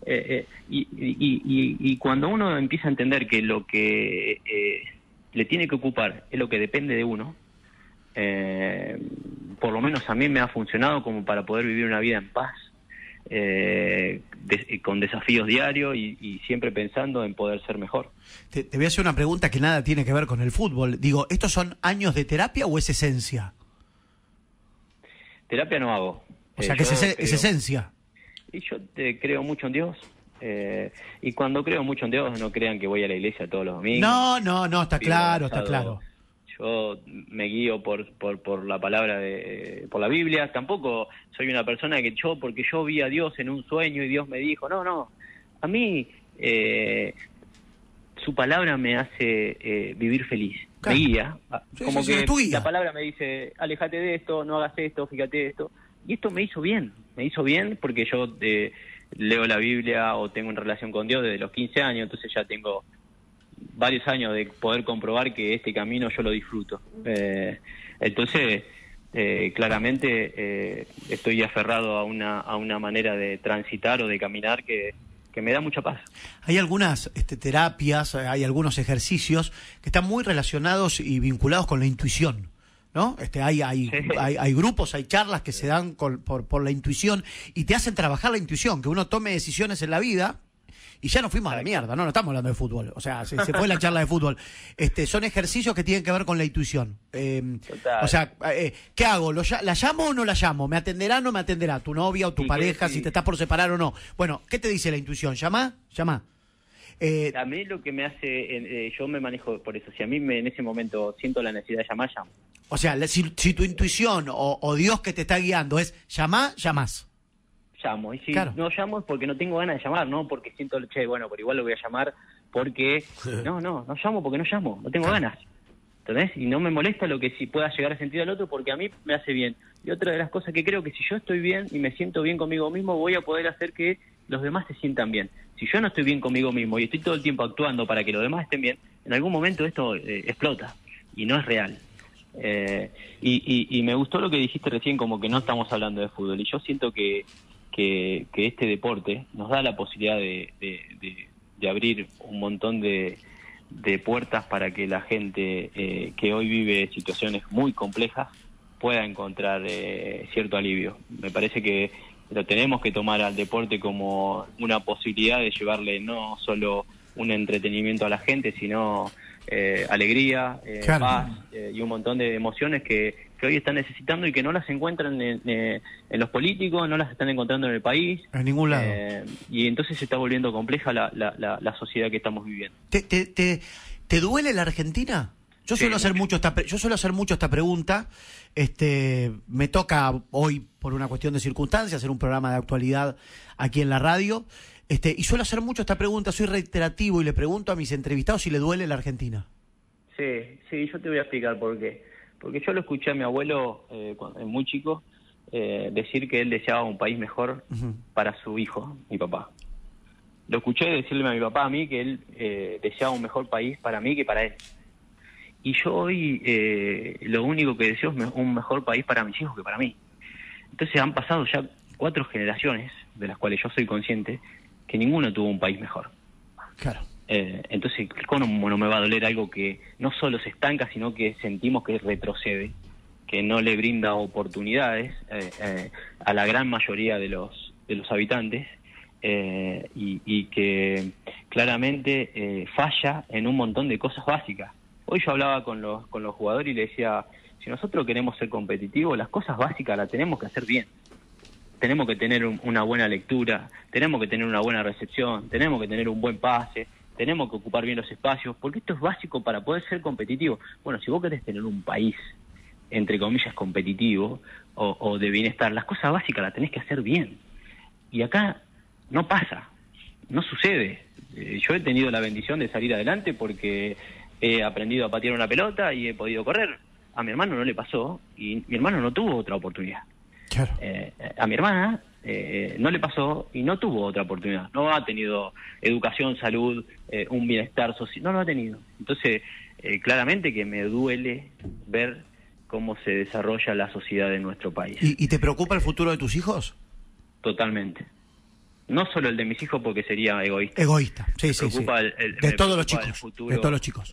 Y cuando uno empieza a entender que lo que le tiene que ocupar es lo que depende de uno, por lo menos a mí me ha funcionado como para poder vivir una vida en paz, con desafíos diarios y siempre pensando en poder ser mejor. Te voy a hacer una pregunta que nada tiene que ver con el fútbol. Digo, ¿estos son años de terapia o es esencia? Terapia no hago. O sea, que es esencia. Y yo creo mucho en Dios. Y cuando creo mucho en Dios, no crean que voy a la iglesia todos los domingos. No, está claro. Yo me guío por la palabra, por la Biblia. Tampoco soy una persona porque yo vi a Dios en un sueño y Dios me dijo, no. A mí su palabra me hace vivir feliz. Claro. Me guía. Como que guía. La palabra me dice, alejate de esto, no hagas esto, fíjate de esto. Y esto me hizo bien porque yo leo la Biblia o tengo una relación con Dios desde los 15 años, entonces ya tengo varios años de poder comprobar que este camino yo lo disfruto. Entonces, claramente estoy aferrado a una manera de transitar o de caminar que me da mucha paz. Hay algunas terapias, hay algunos ejercicios que están muy relacionados y vinculados con la intuición, ¿no? Hay grupos, hay charlas que se dan por la intuición y te hacen trabajar la intuición, que uno tome decisiones en la vida. Y ya nos fuimos a la mierda, no estamos hablando de fútbol. O sea, se fue la charla de fútbol. Son ejercicios que tienen que ver con la intuición. O sea, ¿qué hago? ¿La llamo o no la llamo? ¿Me atenderá o no me atenderá? ¿Tu novia o tu pareja? Si te estás por separar o no. Bueno, ¿qué te dice la intuición? ¿Llama? A mí lo que me hace, yo me manejo por eso. Si a mí en ese momento siento la necesidad de llamar, llamo. O sea, si tu intuición o Dios que te está guiando es llamás. Llamo, y si claro. no llamo es porque no tengo ganas de llamar, no porque siento, pero igual lo voy a llamar porque no llamo porque no llamo, no tengo ganas, ¿entendés? Y no me molesta lo que sí pueda llegar a sentir al otro porque a mí me hace bien. Y otra de las cosas que creo que si yo estoy bien y me siento bien conmigo mismo, voy a poder hacer que los demás se sientan bien. Si yo no estoy bien conmigo mismo y estoy todo el tiempo actuando para que los demás estén bien, en algún momento esto explota y no es real. Y me gustó lo que dijiste recién, como que no estamos hablando de fútbol, y yo siento que este deporte nos da la posibilidad de abrir un montón de de puertas para que la gente que hoy vive situaciones muy complejas pueda encontrar cierto alivio. Me parece que lo tenemos que tomar al deporte como una posibilidad de llevarle no solo un entretenimiento a la gente, sino alegría, claro, paz y un montón de emociones que hoy están necesitando y que no las encuentran en los políticos, no las están encontrando en el país. En ningún lado. Y entonces se está volviendo compleja la sociedad que estamos viviendo. ¿Te duele la Argentina? Yo suelo hacer mucho esta pregunta. Me toca hoy, por una cuestión de circunstancias, hacer un programa de actualidad aquí en la radio. Y suelo hacer mucho esta pregunta, soy reiterativo y le pregunto a mis entrevistados si le duele la Argentina. Sí, yo te voy a explicar por qué. Porque yo lo escuché a mi abuelo, cuando muy chico, decir que él deseaba un país mejor para su hijo, mi papá. Lo escuché decirle a mi papá, a mí, que él deseaba un mejor país para mí que para él. Y yo hoy lo único que deseo es un mejor país para mis hijos que para mí. Entonces han pasado ya 4 generaciones, de las cuales yo soy consciente, que ninguno tuvo un país mejor. Claro. Entonces, ¿cómo no me va a doler algo que no solo se estanca, sino que sentimos que retrocede, que no le brinda oportunidades a la gran mayoría de los habitantes y que claramente falla en un montón de cosas básicas? Hoy yo hablaba con los jugadores y le decía, si nosotros queremos ser competitivos, las cosas básicas las tenemos que hacer bien. Tenemos que tener una buena lectura, tenemos que tener una buena recepción, tenemos que tener un buen pase, tenemos que ocupar bien los espacios, porque esto es básico para poder ser competitivo. Bueno, si vos querés tener un país, entre comillas, competitivo o de bienestar, las cosas básicas las tenés que hacer bien. Y acá no pasa, no sucede. Yo he tenido la bendición de salir adelante porque he aprendido a patear una pelota y he podido correr. A mi hermano no le pasó y mi hermano no tuvo otra oportunidad. Claro. A mi hermana no le pasó y no tuvo otra oportunidad. No ha tenido educación, salud, un bienestar social. No lo ha tenido. Entonces, claramente que me duele ver cómo se desarrolla la sociedad de nuestro país. ¿Y te preocupa el futuro de tus hijos? Totalmente. No solo el de mis hijos, porque sería egoísta. Egoísta, sí. De todos los chicos. De todos los chicos.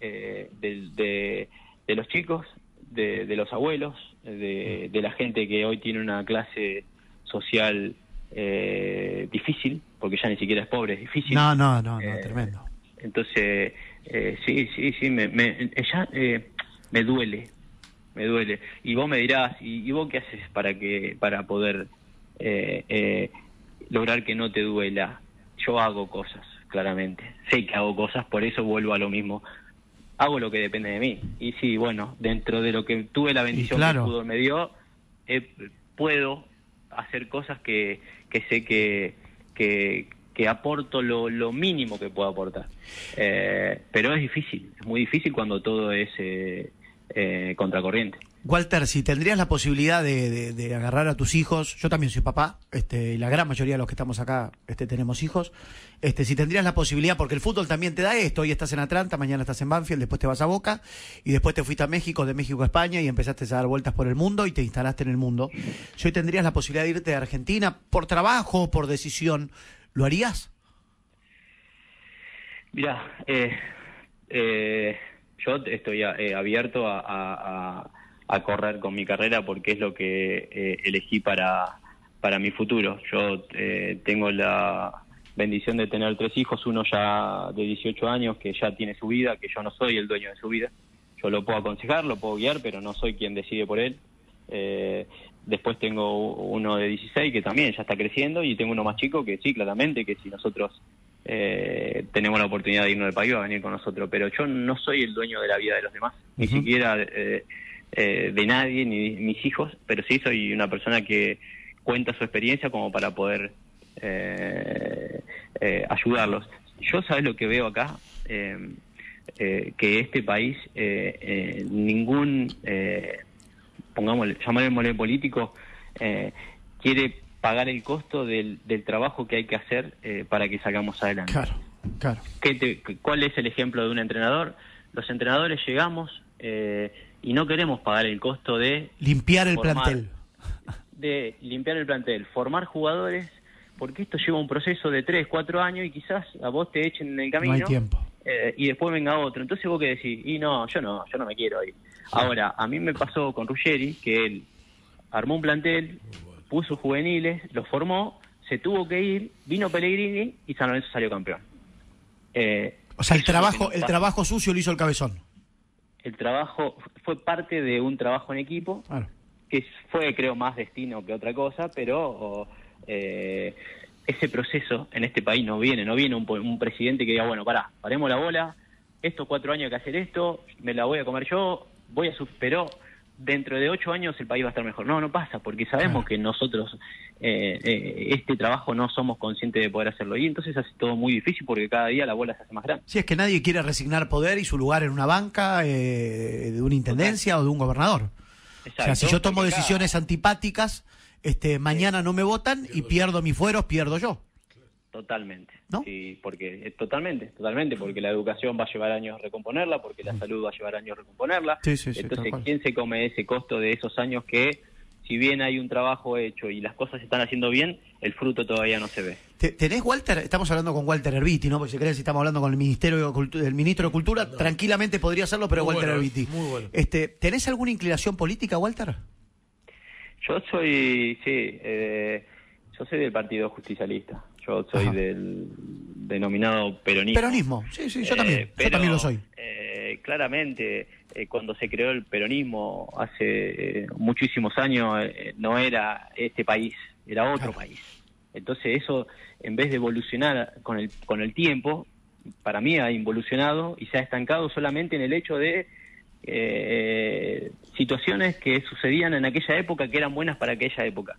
De los chicos, de los abuelos, de la gente que hoy tiene una clase social difícil, porque ya ni siquiera es pobre, es difícil. No, tremendo. Entonces, sí, me duele. Y vos me dirás, ¿y vos qué haces para poder lograr que no te duela? Yo hago cosas, claramente. Sé que hago cosas, por eso vuelvo a lo mismo. Hago lo que depende de mí. Y sí, bueno, dentro de lo que tuve la bendición que el fútbol me dio, puedo hacer cosas que sé que aporto lo mínimo que puedo aportar. Pero es difícil, es muy difícil cuando todo es contracorriente. Walter, si tendrías la posibilidad de agarrar a tus hijos, yo también soy papá, y la gran mayoría de los que estamos acá tenemos hijos, si tendrías la posibilidad, porque el fútbol también te da esto, hoy estás en Atlanta, mañana estás en Banfield, después te vas a Boca, y después te fuiste a México, de México a España, y empezaste a dar vueltas por el mundo, y te instalaste en el mundo. Si hoy tendrías la posibilidad de irte a Argentina, por trabajo o por decisión, ¿lo harías? Mirá, yo estoy abierto a correr con mi carrera porque es lo que elegí para mi futuro. Yo tengo la bendición de tener 3 hijos, uno ya de 18 años que ya tiene su vida, que yo no soy el dueño de su vida. Yo lo puedo aconsejar, lo puedo guiar, pero no soy quien decide por él. Después tengo uno de 16 que también ya está creciendo y tengo uno más chico que sí, claramente, que si nosotros tenemos la oportunidad de irnos del país va a venir con nosotros, pero yo no soy el dueño de la vida de los demás, ni siquiera de nadie, ni de mis hijos, pero sí soy una persona que cuenta su experiencia como para poder ayudarlos. Yo, ¿sabes lo que veo acá? Que este país, ningún, llamémosle político, quiere pagar el costo del trabajo que hay que hacer para que salgamos adelante. Claro. ¿Cuál es el ejemplo de un entrenador? Los entrenadores llegamos y no queremos pagar el costo de limpiar el plantel. De limpiar el plantel, formar jugadores, porque esto lleva un proceso de 3, 4 años y quizás a vos te echen en el camino. No hay tiempo. y después venga otro. Entonces vos que decís, y no, yo no me quiero ir. Ahora, a mí me pasó con Ruggeri, que él armó un plantel, puso juveniles, los formó, se tuvo que ir, vino Pellegrini y San Lorenzo salió campeón. O sea, el trabajo sucio lo hizo el Cabezón. El trabajo fue parte de un trabajo en equipo, Claro. que fue, creo, más destino que otra cosa, pero ese proceso en este país no viene un presidente que diga, bueno, paremos la bola, estos 4 años hay que hacer esto, me la voy a comer yo, pero dentro de 8 años el país va a estar mejor. No pasa, porque sabemos que nosotros este trabajo no somos conscientes de poder hacerlo, y entonces hace todo muy difícil porque cada día la bola se hace más grande. Sí, es que nadie quiere resignar poder y su lugar en una banca de una intendencia o de un gobernador. Exacto. O sea, si yo tomo decisiones antipáticas, mañana no me votan y pierdo mis fueros, pierdo yo. Totalmente, ¿no? Sí, porque totalmente, porque la educación va a llevar años recomponerla, porque la salud va a llevar años recomponerla. Sí, entonces, ¿quién se come ese costo de esos años que, si bien hay un trabajo hecho y las cosas se están haciendo bien, el fruto todavía no se ve? ¿Tenés, Walter? Estamos hablando con Walter Herbiti, ¿no? Porque si querés, si estamos hablando con el ministro de Cultura, tranquilamente podría hacerlo, pero Muy Walter bueno, Herbiti. muy bueno. ¿Tenés alguna inclinación política, Walter? Yo soy del Partido Justicialista. Yo soy del denominado peronismo. Peronismo, sí, yo también lo soy. Claramente, cuando se creó el peronismo hace muchísimos años, no era este país, era otro país. Entonces eso, en vez de evolucionar con el tiempo, para mí ha involucionado y se ha estancado solamente en el hecho de situaciones que sucedían en aquella época que eran buenas para aquella época.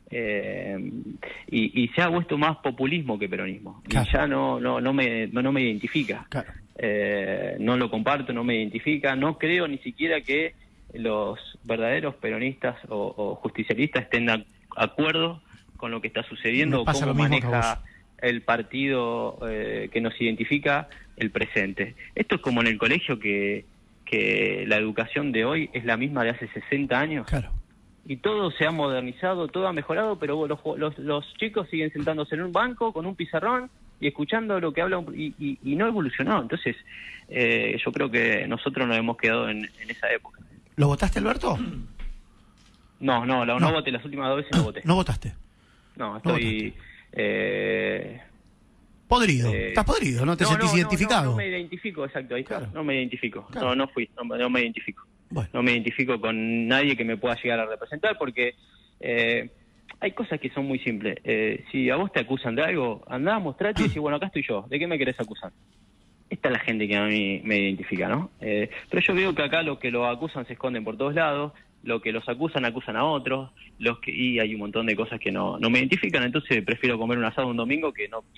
Y se ha vuelto más populismo que peronismo. Claro. Y ya no me identifica. Claro. No lo comparto, no me identifica. No creo ni siquiera que los verdaderos peronistas o justicialistas estén de acuerdo con lo que está sucediendo o cómo maneja el partido que nos identifica el presente. Esto es como en el colegio que la educación de hoy es la misma de hace 60 años. Claro. Y todo se ha modernizado, todo ha mejorado, pero los chicos siguen sentándose en un banco con un pizarrón y escuchando lo que habla y no evolucionó. Entonces, yo creo que nosotros nos hemos quedado en esa época. ¿Lo votaste, Alberto? No voté, las últimas 2 veces no voté. ¿No votaste? No, estoy... podrido, estás podrido, ¿no? ¿Te sentís identificado? No me identifico, exacto, ahí está. Claro. No me identifico, claro. no me identifico. Bueno. No me identifico con nadie que me pueda llegar a representar porque hay cosas que son muy simples. Si a vos te acusan de algo, andá, mostrate y decís, bueno, acá estoy yo, ¿de qué me querés acusar? Esta es la gente que a mí me identifica, ¿no? Pero yo veo que acá los que lo acusan se esconden por todos lados, los que los acusan a otros, y hay un montón de cosas que no me identifican, entonces prefiero comer un asado un domingo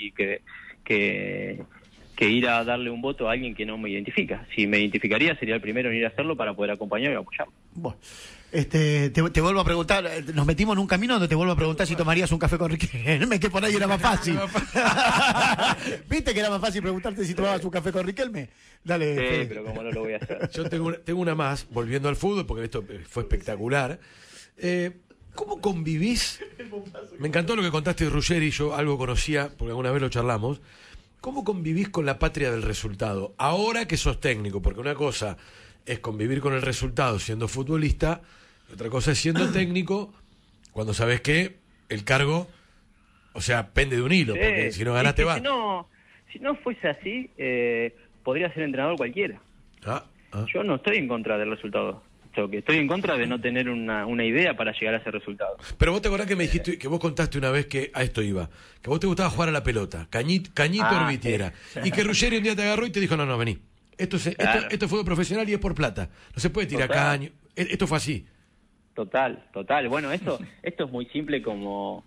que ir a darle un voto a alguien que no me identifica. Si me identificaría, sería el primero en ir a hacerlo para poder acompañarlo y apoyarlo. Bueno, te vuelvo a preguntar, nos metimos en un camino donde te vuelvo a preguntar si tomarías un café con Riquelme, que por ahí era más fácil. ¿Viste que era más fácil preguntarte si tomabas un café con Riquelme? Dale. Sí, pero como no lo voy a hacer. Yo tengo una más, volviendo al fútbol, porque esto fue espectacular. ¿Cómo convivís? Me encantó lo que contaste de Ruggeri, yo algo conocía, porque alguna vez lo charlamos. ¿Cómo convivís con la patria del resultado? Ahora que sos técnico, porque una cosa es convivir con el resultado siendo futbolista, y otra cosa es siendo técnico cuando sabes que el cargo, o sea, pende de un hilo, porque si no ganaste vas. Si no fuese así, podría ser entrenador cualquiera. Yo no estoy en contra del resultado. Que estoy en contra de no tener una idea para llegar a ese resultado. Pero vos te acordás que me dijiste, que vos contaste una vez que a esto iba, que vos te gustaba jugar a la pelota, Cañito Herbitiera, y que Ruggeri un día te agarró y te dijo, no, vení, esto es fútbol profesional y es por plata, no se puede tirar caño, esto fue así. Total, bueno, esto es muy simple como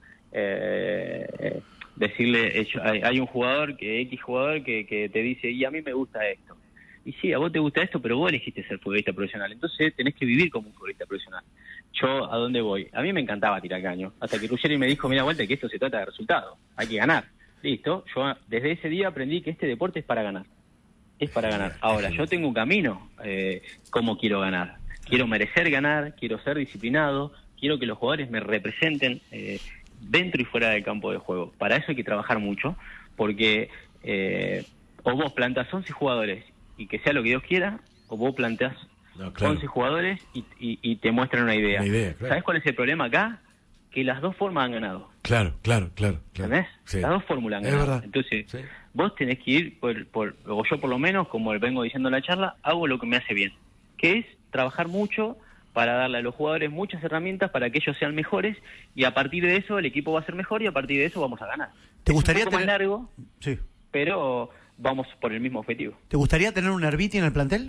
decirle, hay un jugador, X jugador que te dice, y a mí me gusta esto. Y sí, a vos te gusta esto, pero vos elegiste ser futbolista profesional. Entonces tenés que vivir como un futbolista profesional. Yo, ¿a dónde voy? A mí me encantaba tirar caño. Hasta que Ruggeri me dijo, mira, vuelta, que esto se trata de resultados. Hay que ganar. Listo. Yo desde ese día aprendí que este deporte es para ganar. Es para ganar. Ahora, yo tengo un camino. ¿Cómo quiero ganar? Quiero merecer ganar, quiero ser disciplinado, quiero que los jugadores me representen dentro y fuera del campo de juego. Para eso hay que trabajar mucho, porque... o vos plantás 11 jugadores y que sea lo que Dios quiera, o vos plantás 11 jugadores y te muestran una idea. Claro. ¿Sabés cuál es el problema acá? Que las dos formas han ganado. Claro. ¿Entendés? Sí. Las dos fórmulas han Es ganado. verdad. Entonces, vos tenés que ir, o yo por lo menos, como vengo diciendo en la charla, hago lo que me hace bien, que es trabajar mucho para darle a los jugadores muchas herramientas para que ellos sean mejores, y a partir de eso el equipo va a ser mejor y a partir de eso vamos a ganar. ¿Te gustaría es un poco tener... más largo, Sí. pero vamos por el mismo objetivo. ¿Te gustaría tener un Herbiti en el plantel?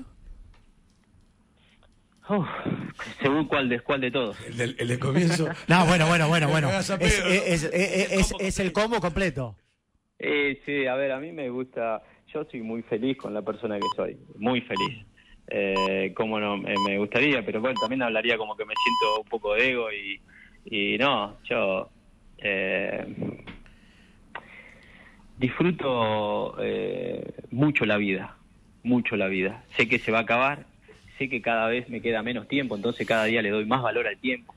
Según cuál de todos. El del comienzo. No, bueno. Es Es el combo completo. Sí, a ver, a mí me gusta, yo soy muy feliz con la persona que soy, muy feliz. Cómo no, me gustaría, pero bueno, también hablaría como que me siento un poco de ego y no, yo disfruto mucho la vida. Sé que se va a acabar, sé que cada vez me queda menos tiempo, entonces cada día le doy más valor al tiempo.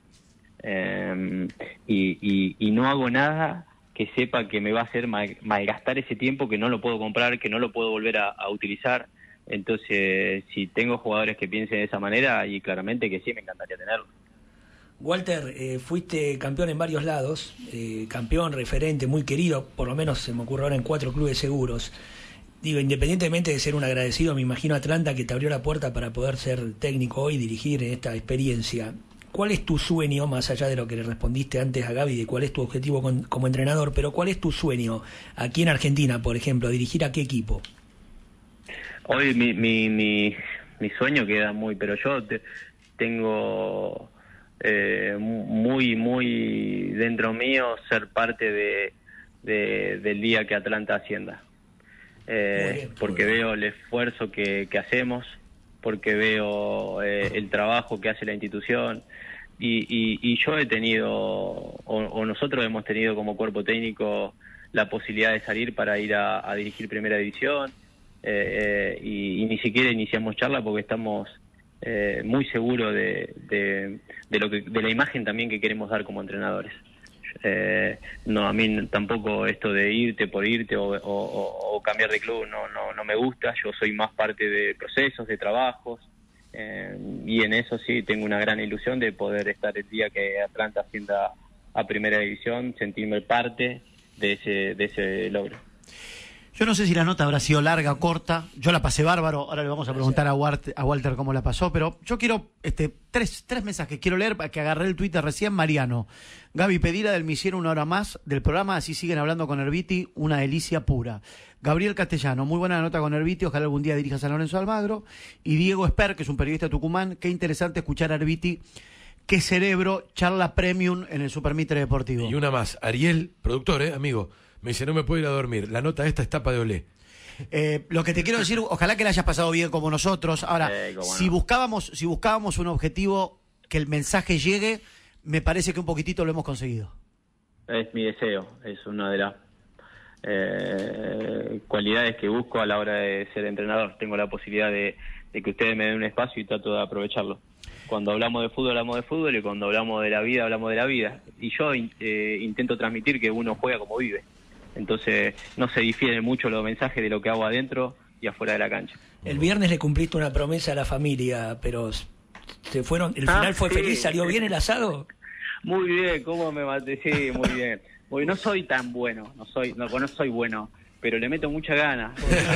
Y no hago nada que sepa que me va a hacer malgastar ese tiempo, que no lo puedo comprar, que no lo puedo volver a utilizar. Entonces, si tengo jugadores que piensen de esa manera, y claramente que sí, me encantaría tenerlo. Walter, fuiste campeón en varios lados, campeón, referente, muy querido, por lo menos se me ocurre ahora en 4 clubes seguros. Digo, independientemente de ser un agradecido, me imagino Atlanta que te abrió la puerta para poder ser técnico hoy, dirigir esta experiencia. ¿Cuál es tu sueño, más allá de lo que le respondiste antes a Gaby, de cuál es tu objetivo como entrenador, pero cuál es tu sueño aquí en Argentina, por ejemplo, dirigir a qué equipo? Hoy mi sueño queda pero yo tengo muy dentro mío ser parte del día que Atlanta ascienda. Porque veo el esfuerzo que hacemos, porque veo el trabajo que hace la institución, y yo he tenido, o nosotros hemos tenido como cuerpo técnico la posibilidad de salir para ir a dirigir Primera División, y ni siquiera iniciamos charla porque estamos muy seguros de la imagen también que queremos dar como entrenadores. No, a mí tampoco esto de irte por irte o cambiar de club no me gusta. Yo soy más parte de procesos, de trabajos, y en eso sí tengo una gran ilusión de poder estar el día que Atlanta ascienda a Primera División, sentirme parte de ese logro. Yo no sé si la nota habrá sido larga o corta. Yo la pasé bárbaro. Ahora le vamos a preguntar a Walter cómo la pasó. Pero yo quiero tres mensajes que quiero leer, que agarré el Twitter recién. Mariano: Gaby, pedila del Misiero 1 hora más del programa, así siguen hablando con Herbiti, una delicia pura. Gabriel Castellano: muy buena nota con Herbiti, ojalá algún día dirija San Lorenzo de Almagro. Y Diego Esper, que es un periodista de Tucumán: qué interesante escuchar a Herbiti, qué cerebro, charla premium en el Supermitre Deportivo. Y una más, Ariel, productor, amigo, me dice: no me puedo ir a dormir, la nota esta es tapa de Olé. Lo que te quiero decir, ojalá que la hayas pasado bien como nosotros. Ahora, si buscábamos un objetivo, que el mensaje llegue, me parece que un poquitito lo hemos conseguido. Es mi deseo, es una de las cualidades que busco a la hora de ser entrenador. Tengo la posibilidad de que ustedes me den un espacio y trato de aprovecharlo. Cuando hablamos de fútbol, y cuando hablamos de la vida, hablamos de la vida. Y yo intento transmitir que uno juega como vive. Entonces no se difieren mucho los mensajes de lo que hago adentro y afuera de la cancha. El viernes le cumpliste una promesa a la familia, pero se fueron. ¿El final fue feliz? ¿Salió bien el asado? Muy bien, ¿cómo me maté? Sí, muy bien. No soy tan bueno, no soy bueno, pero le meto mucha ganas.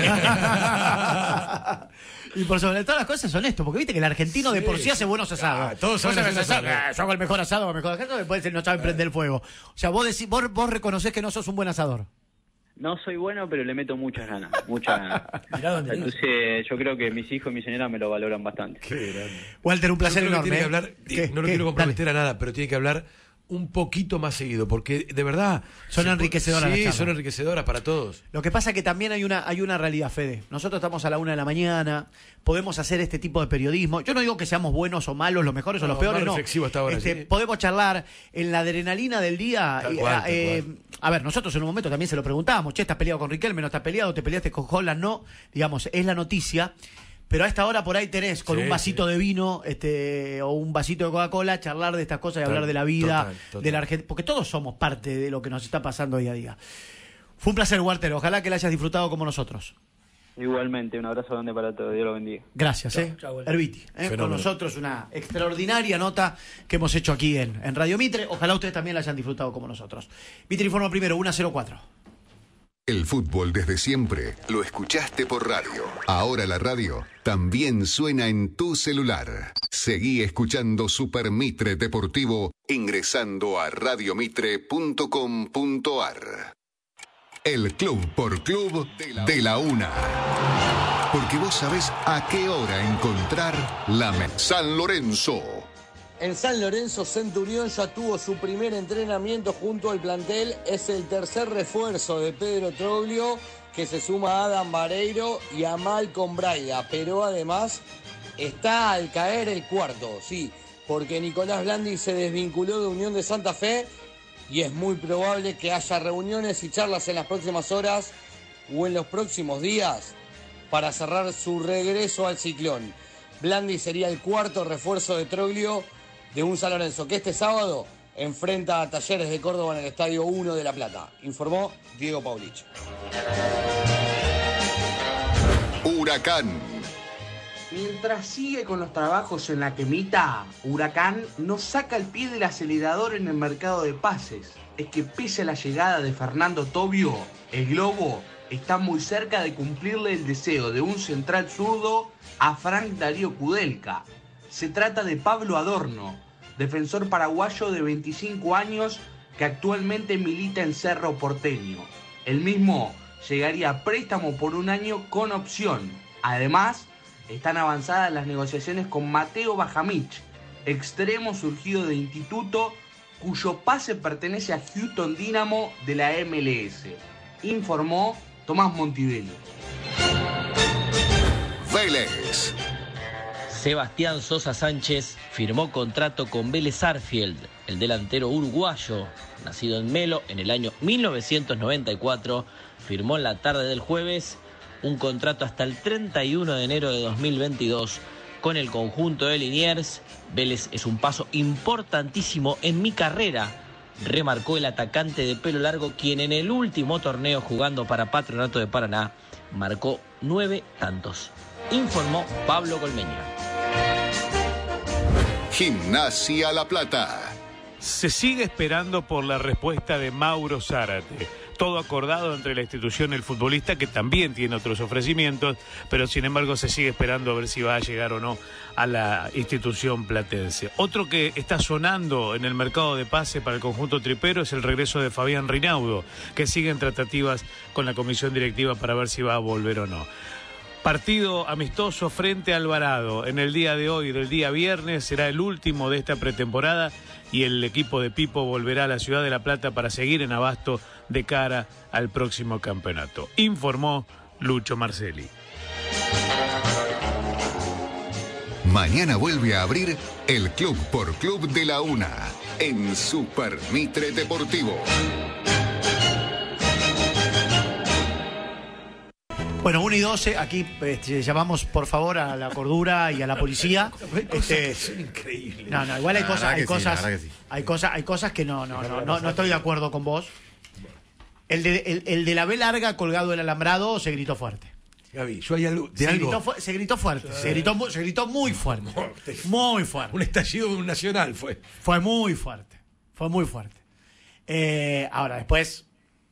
Y por sobre todas las cosas es honesto, porque viste que el argentino de por sí hace buenos asados. Todos saben hacer asado. Yo hago el mejor asado, después no saben prender fuego. O sea, vos reconocés que no sos un buen asador. No soy bueno, pero le meto muchas ganas. Entonces yo creo que mis hijos y mi señora me lo valoran bastante. Qué grande. Walter, un placer enorme. Tiene que hablar, no lo quiero comprometer a nada, pero tiene que hablar un poquito más seguido, porque de verdad son enriquecedoras. Sí, son enriquecedoras para todos. Lo que pasa es que también hay una realidad, Fede. Nosotros estamos a la 1 de la mañana, podemos hacer este tipo de periodismo. Yo no digo que seamos buenos o malos, los mejores o los peores, no. Hasta ahora, ¿sí? Podemos charlar en la adrenalina del día. Tal cual. A ver, nosotros en un momento también se lo preguntábamos: che, ¿estás peleado con Riquelme? ¿No estás peleado? ¿Te peleaste con Holland? No, digamos, es la noticia. Pero a esta hora por ahí tenés con un vasito de vino o un vasito de Coca-Cola charlar de estas cosas y hablar de la vida, de la Argentina, porque todos somos parte de lo que nos está pasando día a día. Fue un placer, Walter, ojalá que la hayas disfrutado como nosotros. Igualmente, un abrazo grande para todos. Dios lo bendiga. Gracias, Herbiti. Con nosotros una extraordinaria nota que hemos hecho aquí en Radio Mitre. Ojalá ustedes también la hayan disfrutado como nosotros. Mitre informa primero, 1-0-4. El fútbol desde siempre lo escuchaste por radio. Ahora la radio también suena en tu celular. Seguí escuchando Super Mitre Deportivo ingresando a radiomitre.com.ar. El club por club de la una. Porque vos sabés a qué hora encontrar San Lorenzo. En San Lorenzo, Centurión ya tuvo su primer entrenamiento junto al plantel. Es el tercer refuerzo de Pedro Troglio, que se suma a Adam Vareiro y a Malcolm Braida. Pero además está al caer el cuarto, sí, porque Nicolás Blandi se desvinculó de Unión de Santa Fe y es muy probable que haya reuniones y charlas en las próximas horas o en los próximos días para cerrar su regreso al Ciclón. Blandi sería el cuarto refuerzo de Troglio de un San Lorenzo que este sábado enfrenta a Talleres de Córdoba en el Estadio 1 de La Plata. Informó Diego Paulich. Huracán. Mientras sigue con los trabajos en la quemita, Huracán no saca el pie del acelerador en el mercado de pases. Es que pese a la llegada de Fernando Tobio, el Globo está muy cerca de cumplirle el deseo de un central zurdo a Frank Darío Kudelka. Se trata de Pablo Adorno, defensor paraguayo de 25 años que actualmente milita en Cerro Porteño. El mismo llegaría a préstamo por un año con opción. Además, están avanzadas las negociaciones con Mateo Bajamich, extremo surgido de Instituto, cuyo pase pertenece a Houston Dynamo de la MLS. Informó Tomás Montivelli. Vélez. Sebastián Sosa Sánchez firmó contrato con Vélez Sarsfield. El delantero uruguayo, nacido en Melo en el año 1994, firmó en la tarde del jueves un contrato hasta el 31 de enero de 2022 con el conjunto de Liniers. Vélez es un paso importantísimo en mi carrera, remarcó el atacante de pelo largo, quien en el último torneo jugando para Patronato de Paraná marcó 9 tantos. Informó Pablo Colmeño. Gimnasia La Plata. Se sigue esperando por la respuesta de Mauro Zárate. Todo acordado entre la institución y el futbolista, que también tiene otros ofrecimientos, pero sin embargo se sigue esperando a ver si va a llegar o no a la institución platense. Otro que está sonando en el mercado de pase para el conjunto tripero es el regreso de Fabián Rinaudo, que sigue en tratativas con la comisión directiva para ver si va a volver o no. Partido amistoso frente a Alvarado en el día de hoy, del día viernes, será el último de esta pretemporada y el equipo de Pipo volverá a la ciudad de La Plata para seguir en Abasto de cara al próximo campeonato. Informó Lucho Marcelli. Mañana vuelve a abrir el Club por Club de la Una en Super Mitre Deportivo. Bueno, 1:12, aquí llamamos por favor a la cordura y a la policía. Son increíbles. No, igual hay cosas que no estoy de acuerdo con vos. El de la B larga colgado del alambrado se gritó fuerte. Gaby, yo hay algo. Se gritó fuerte, se gritó muy fuerte. Muy fuerte. Un estallido nacional fue. Fue muy fuerte. Ahora, después,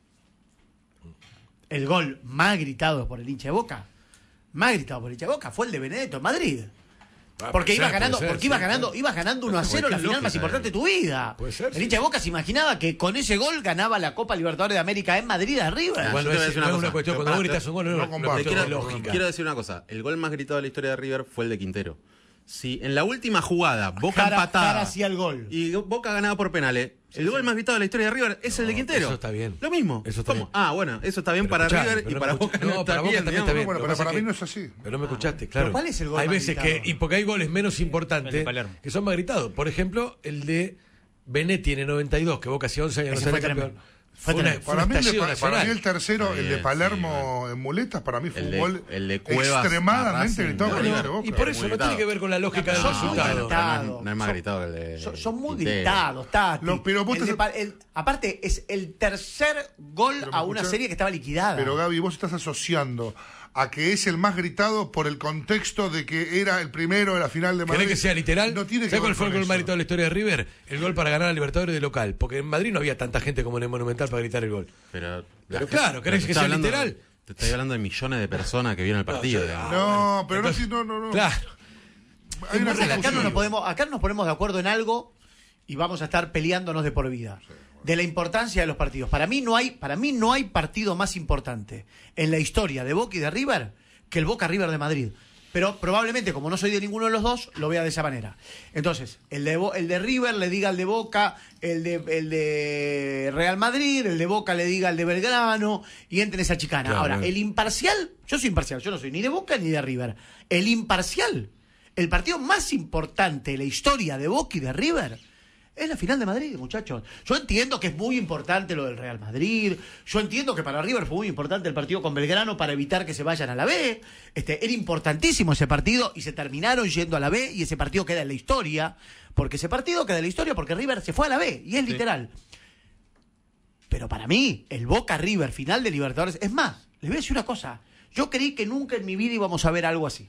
el gol más gritado por el hincha de Boca fue el de Benedetto en Madrid. Porque ibas ganando 1-0 la final más importante de tu vida. El hincha de Boca se imaginaba que con ese gol ganaba la Copa Libertadores de América en Madrid arriba. Bueno, es una cuestión. Cuando vos gritas un gol, no comparto. Quiero decir una cosa. El gol más gritado de la historia de River fue el de Quintero. Si en la última jugada Boca empataba hacía el gol y Boca ganaba por penales, el gol más gritado de la historia de River es el de Quintero. Eso está bien. Lo mismo. Eso está bien. Bueno, eso está bien para River y para Boca. No, para Boca también está bien. Bueno, pero para mí no es así. Pero no me escuchaste, claro. ¿Pero cuál es el gol hay más veces gritado? y porque hay goles menos importantes que son más gritados. Por ejemplo, el de Benetti en el 92, que Boca hacía 11 años no salía campeón. Para mí el tercero, el de Palermo en muletas, para mí fue un gol extremadamente gritado por River Boca. Y por eso no tiene que ver con la lógica del resultado. No es más gritado que el de... Son muy gritados, Tati. Aparte, es el tercer gol a una serie que estaba liquidada. Pero Gaby, vos estás asociando a que es el más gritado por el contexto de que era el primero de la final de Madrid. ¿Querés que sea literal? No tiene que ¿Sabes cuál ver fue el con gol eso. más gritado de la historia de River? El gol para ganar a Libertadores de local. Porque en Madrid no había tanta gente como en el Monumental para gritar el gol. Pero claro, ¿querés que sea literal? Te estoy hablando de millones de personas que vieron el partido. No, pero entonces, no. Claro. Hay una acá no nos ponemos de acuerdo en algo y vamos a estar peleándonos de por vida. De la importancia de los partidos. Para mí no hay partido más importante en la historia de Boca y de River que el Boca River de Madrid. Pero probablemente, como no soy de ninguno de los dos, lo vea de esa manera. Entonces, el de River le diga al de Boca, el de Real Madrid, el de Boca le diga al de Belgrano, y entre en esa chicana. Claro. Ahora, el imparcial, yo soy imparcial, yo no soy ni de Boca ni de River. El imparcial, el partido más importante de la historia de Boca y de River, es la final de Madrid, muchachos. Yo entiendo que es muy importante lo del Real Madrid. Yo entiendo que para River fue muy importante el partido con Belgrano para evitar que se vayan a la B. Era importantísimo ese partido y se terminaron yendo a la B y ese partido queda en la historia. Porque ese partido queda en la historia porque River se fue a la B y es literal. Pero para mí, el Boca River final de Libertadores... Es más, les voy a decir una cosa. Yo creí que nunca en mi vida íbamos a ver algo así.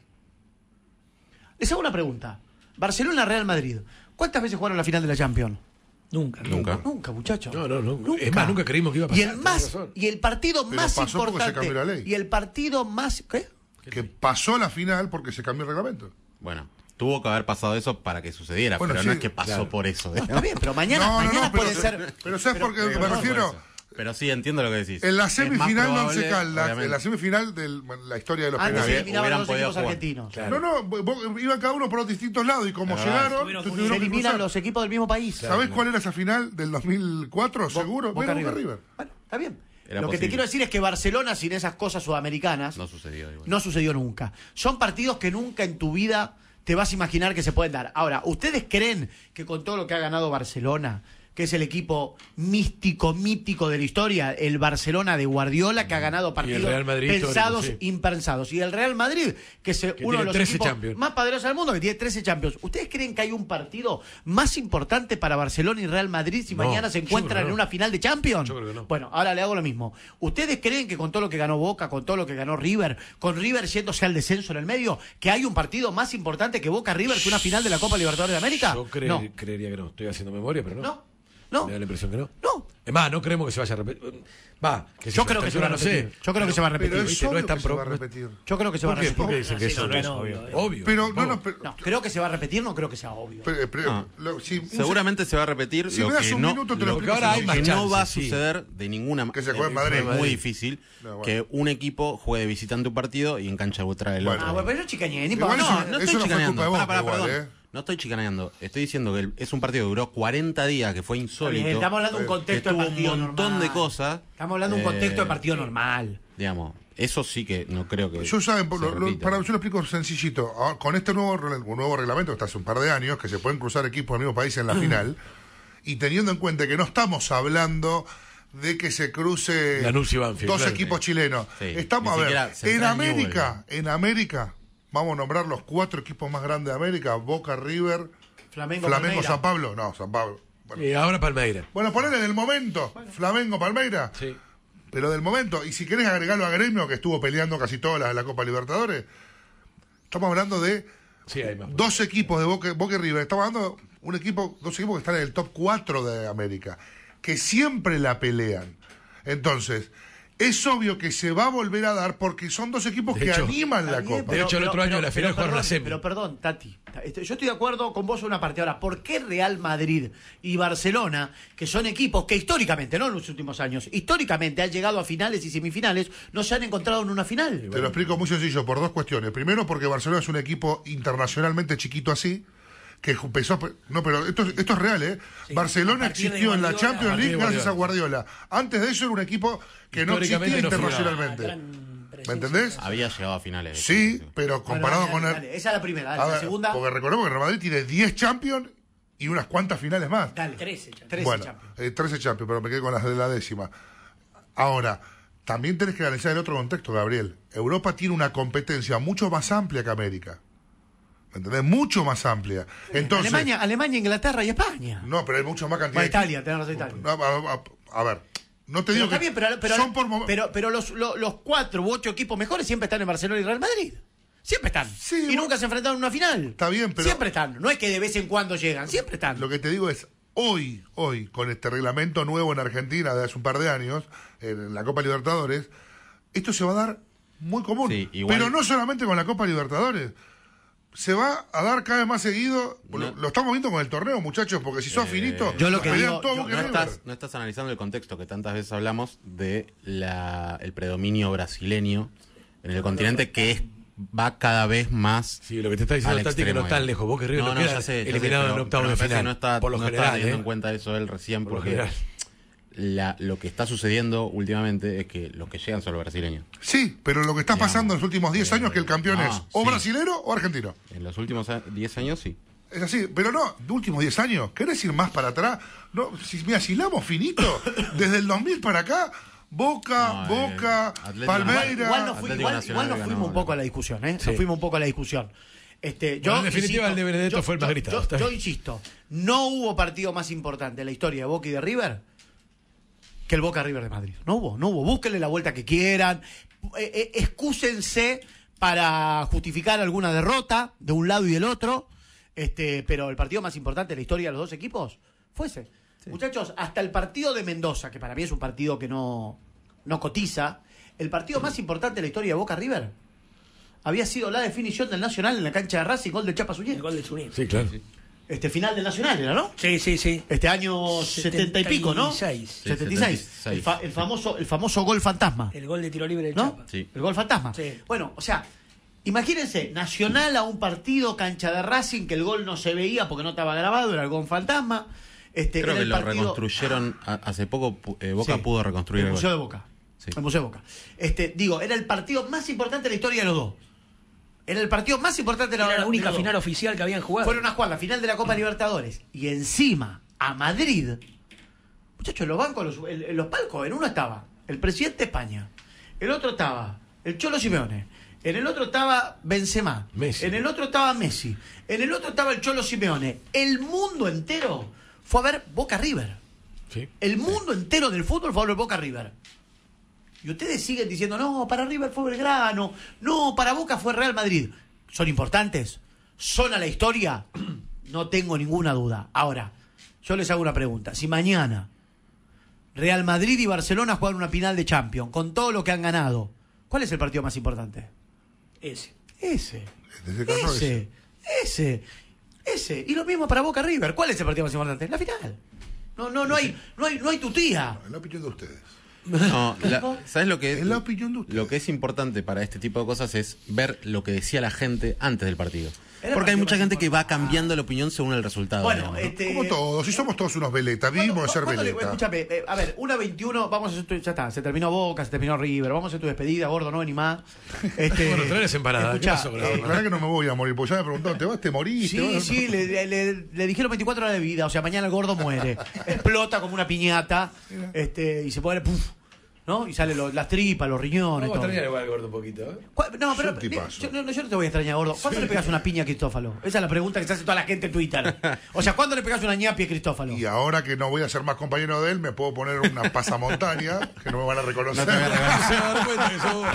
Les hago una pregunta. Barcelona-Real Madrid. ¿Cuántas veces jugaron la final de la Champions? Nunca, muchachos. No. Es más, nunca creímos que iba a pasar. Y el partido Pero más pasó porque se importante. cambió la ley. Y el partido más. ¿Qué? Que pasó la final porque se cambió el reglamento. Bueno, tuvo que haber pasado eso para que sucediera, Bueno, pero sí, no es que pasó claro. por eso. Está bien, pero mañana pero, puede ser. Pero ¿sabes por qué me refiero? Pero sí, entiendo lo que decís. En la Es más semifinal de probable, Once Caldas, obviamente. en la semifinal de la historia de los Antes se penales. eliminaban hubieran los podido equipos jugar. argentinos. Claro. No, iban cada uno por los distintos lados y como llegaron, Se tuvieron que eliminan cruzar. los equipos del mismo país. ¿Sabés cuál era esa final del 2004? Seguro. Boca Era Boca River. River. Bueno, está bien. Era Lo que te posible. quiero decir es que Barcelona, sin esas cosas sudamericanas, No sucedió igual. no sucedió nunca. Son partidos que nunca en tu vida te vas a imaginar que se pueden dar. Ahora, ¿ustedes creen que con todo lo que ha ganado Barcelona, que es el equipo mítico de la historia, el Barcelona de Guardiola, que ha ganado partidos Real Madrid pensados, histórico, sí. impensados, y el Real Madrid, que es uno tiene de los 13 equipos Champions. más poderosos del mundo, que tiene 13 Champions? ¿Ustedes creen que hay un partido más importante para Barcelona y Real Madrid si No, mañana se yo encuentran creo que en no. una final de Champions? Yo creo que no. Bueno, ahora le hago lo mismo. ¿Ustedes creen que con todo lo que ganó Boca, con todo lo que ganó River, con River yéndose al descenso en el medio, que hay un partido más importante que Boca River que una final de la Copa Libertadores de América? Yo No. creería que no. Estoy haciendo memoria, pero no. No. Me da la impresión que no. No. Es más, no creemos que se vaya a repetir. Va, que Yo creo que se va a no repetir. sé. Yo creo que se va a repetir. Pero ¿Viste? es No es obvio tan que se pro- va a repetir. Yo creo que se va a ¿Por qué? repetir. ¿Por qué dicen que eso no es obvio. obvio? Pero, ¿Cómo? No, creo que se va a repetir, no creo que sea obvio. Seguramente se va a repetir. Si lo me das que un no, minuto, te lo lo que explico ahora sin hay duda. no va a Sí. suceder de ninguna Que se juegue en manera. Madrid. Es muy Sí. difícil No, bueno. que un equipo juegue visitante un partido y en cancha otra el Bueno. otro. Ah, bueno, pero yo chicañé, ni Igual para. eso- No, No eso estoy no fue chicaneando. culpa de Boca igual, Perdón. No estoy chicaneando. Estoy diciendo que es un partido que duró 40 días, que fue insólito. estamos hablando de un que contexto de tuvo partido un montón normal. de cosas. Estamos hablando de un contexto de partido normal. Digamos, eso sí que no creo que. Yo saben, se repita. yo lo explico sencillito. Ahora, con este nuevo reglamento que está hace un par de años, que se pueden cruzar equipos del mismo país en la final, y teniendo en cuenta que no estamos hablando de que se cruce Lanús y Banfield, dos claro. equipos chilenos. Sí. Estamos Ni a ver, siquiera Central en América, vamos a nombrar los 4 equipos más grandes de América: Boca, River, Flamengo, San Pablo. No, San Pablo. Bueno, Y ahora Palmeiras. bueno, ponele del momento. Flamengo, Palmeiras. Sí. Pero del momento, y si querés agregarlo a Gremio, que estuvo peleando casi toda la Copa Libertadores, estamos hablando de Sí, hay más. 2 equipos de Boca y River. Estamos hablando de dos equipos que están en el top 4 de América, que siempre la pelean. Entonces, es obvio que se va a volver a dar porque son 2 equipos De que hecho, animan la Copa. De hecho, el otro año la final jugaron la semi. Pero perdón, Tati. Yo estoy de acuerdo con vos en una parte. Ahora, ¿por qué Real Madrid y Barcelona, que son equipos que históricamente, no en los últimos años, históricamente han llegado a finales y semifinales, no se han encontrado en una final? Te lo explico muy sencillo, por 2 cuestiones. Primero, porque Barcelona es un equipo internacionalmente chiquito así, que empezó... No, pero esto es real, ¿eh? Sí, Barcelona a partir de existió en la Guardiola, Champions League a partir de gracias a Guardiola. Antes de eso era un equipo que no existía Históricamente no figuraba. internacionalmente. ¿Me entendés? Había llegado a finales. Sí, pero comparado con el... Dale, esa es la primera. Dale, A la ver, segunda. porque recordemos que Real Madrid tiene 10 Champions y unas cuantas finales más. Dale, 13 Bueno, Champions. 13 Champions, pero me quedé con las de la décima. Ahora, también tenés que analizar el otro contexto, Gabriel. Europa tiene una competencia mucho más amplia que América. ¿Me entendés? Mucho más amplia. Entonces, Alemania, Inglaterra y España. no, pero hay mucho más cantidad Bueno, de Italia, tenés razón, Italia. A ver, No te digo Está que bien, son por pero los 4 u 8 equipos mejores siempre están en Barcelona y Real Madrid. Siempre están. Sí, y nunca se enfrentaron en una final. Está bien, pero... Siempre están. No es que de vez en cuando llegan, siempre están. Lo que te digo es, hoy, con este reglamento nuevo en Argentina de hace un par de años, en la Copa Libertadores, esto se va a dar muy común. Sí, igual... Pero no solamente con la Copa Libertadores. Se va a dar cada vez más seguido. No. Lo estamos viendo con el torneo, muchachos, porque si sos finito, yo lo que pelean digo, todo yo- Boca y No River. estás analizando el contexto que tantas veces hablamos de el predominio brasileño en el continente que va cada vez más. Sí, lo que te está diciendo al Tati que no extremo, están lejos. Boca y River no, quedan ya sé, eliminados en octavos de me parece final. que no está, por lo no general, está teniendo en cuenta eso él recién, Por lo porque general. lo que está sucediendo últimamente es que los que llegan son los brasileños. Sí, pero lo que está pasando en los últimos 10 años es que el campeón es o sí. brasilero o argentino. En los últimos 10 años sí. Es así, pero no, de últimos 10 años. ¿Querés ir más para atrás? No, mira, si hilamos finito, desde el 2000 para acá, Boca, Atlético Palmeiras. Igual nos fuimos un poco a la discusión, ¿eh? Sí. Nos fuimos un poco a la discusión. Bueno, en definitiva, el de Benedetto fue el más gritado, está Yo bien. insisto, no hubo partido más importante en la historia de Boca y de River que el Boca River de Madrid. No hubo. Búsquenle la vuelta que quieran. Excúsense para justificar alguna derrota de un lado y del otro. Pero el partido más importante de la historia de los dos equipos fue ese. Sí. Muchachos, hasta el partido de Mendoza, que para mí es un partido que no cotiza, el partido más importante de la historia de Boca River había sido la definición del Nacional en la cancha de Racing, gol de Chapa Suñé. El gol de Suñé. Sí, claro. Final del Nacional era, ¿no? Sí. Este año 70 y pico, ¿no? 76. El famoso gol fantasma. El gol de tiro libre de ¿no? Chapa. Sí. El gol fantasma. Sí. Bueno, o sea, imagínense, Nacional a un partido, cancha de Racing, que el gol no se veía porque no estaba grabado, era el gol fantasma. Creo era que el lo partido... reconstruyeron hace poco. Boca Sí. pudo reconstruir el Museo de gol. Boca. Sí. El Museo de Boca. Era el partido más importante de la historia de los dos. Era el partido más importante de Era la única de los final dos. oficial que habían jugado. Fueron a jugar la final de la Copa Libertadores. Y encima, a Madrid. Muchachos, los bancos, los palcos, en uno estaba el presidente de España. El otro estaba el Cholo Simeone. En el otro estaba Benzema. Messi. En el otro estaba Messi. En el otro estaba el Cholo Simeone. El mundo entero fue a ver Boca River. Sí. El mundo entero del fútbol fue a ver Boca River. Y ustedes siguen diciendo, no, para River fue Belgrano, no, para Boca fue Real Madrid. ¿Son importantes? ¿Son a la historia? No tengo ninguna duda. Ahora, yo les hago una pregunta. Si mañana Real Madrid y Barcelona juegan una final de Champions, con todo lo que han ganado, ¿cuál es el partido más importante? Ese. Ese. Y lo mismo para Boca River. ¿Cuál es el partido más importante? La final. No hay tutía. La opinión de ustedes. No, ¿sabes lo que es? Es la opinión de ustedes. Lo que es importante para este tipo de cosas es ver lo que decía la gente antes del partido. Era Porque hay partido mucha más gente que va importante. cambiando la opinión según el resultado. Bueno, digamos, ¿no? Como todos, si somos todos unos veletas, vivimos de ser veletas. Escúchame, a ver, 1:21, vamos a hacer ya está, se terminó Boca, se terminó River, vamos a hacer tu despedida, gordo, no ni más. Bueno, traerles empanadas. ¿Qué pasó con la La gorda? verdad que no me voy a morir, porque ya me preguntaron, ¿te vas? ¿Te morís? Sí, le dijeron 24 horas de vida, o sea, mañana el gordo muere. Explota como una piñata, y se pone, ¡puf! ¿No? Y salen las tripas, los riñones, Vamos a todo. extrañar igual al gordo un poquito, ¿eh? No, pero Es un tipazo. yo no te voy a extrañar, gordo. ¿Cuándo le pegas una piña a Cristófalo? Esa es la pregunta que se hace toda la gente en Twitter. O sea, ¿cuándo le pegas una ñapi a Cristófalo? Y ahora que no voy a ser más compañero de él, me puedo poner una pasamontaña, que no me van a reconocer. No te van a reconocer. Se va a dar cuenta que sos vos.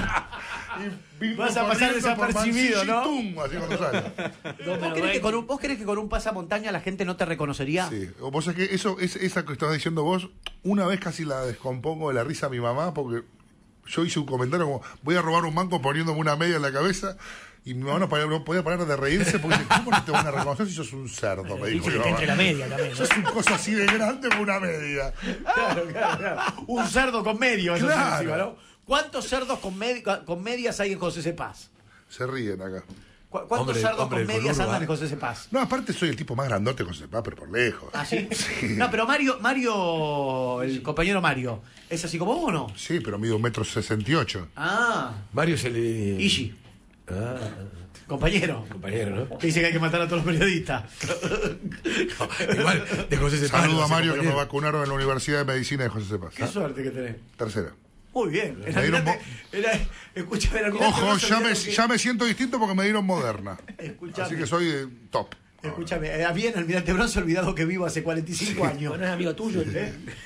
Y Vas a pasar corriendo por desapercibido, ¿no? Mansilla y tum, así cuando sale. ¿Vos crees que con un pasamontaña la gente no te reconocería? Sí. Vos sabés que esa que estabas diciendo vos, una vez casi la descompongo de la risa a mi mamá, porque yo hice un comentario como, voy a robar un banco poniéndome una media en la cabeza, y mi mamá no podía parar de reírse, porque dice, ¿cómo no te van a reconocer si sos un cerdo? Me dijo Dice que mi está mamá. entre la media también. ¿no? Sos un cosa así de grande con una media. Claro. Un cerdo con medio, eso Claro. sí, encima, ¿no? ¿Cuántos cerdos con medias hay en José Cepaz? Se ríen acá. ¿Cuántos Hombre, cerdos hombre, con medias con andan Urba. en José Cepaz? No, aparte soy el tipo más grandote con sepa, pero por lejos. ¿Ah, sí? Sí. No, pero Mario, el compañero Mario, ¿es así como vos o no? Sí, pero mido 1,68 m. Ah, Mario se le... Ishi, Ah, compañero. compañero, ¿no? Que dice que hay que matar a todos los periodistas. No, igual, de José Cepaz. Saludo no a sé, Mario que me compañero. vacunaron en la Universidad de Medicina de José Cepaz. Qué suerte que tenés. Tercera. Muy bien. Me dieron Escúchame, el almirante Ojo, Brosso ya dijeron que- ya me siento distinto porque me dieron Moderna. Escuchame. Así que soy top. Escúchame, bien, Almirante Bronce olvidado que vivo hace 45 años. ¿No es amigo tuyo?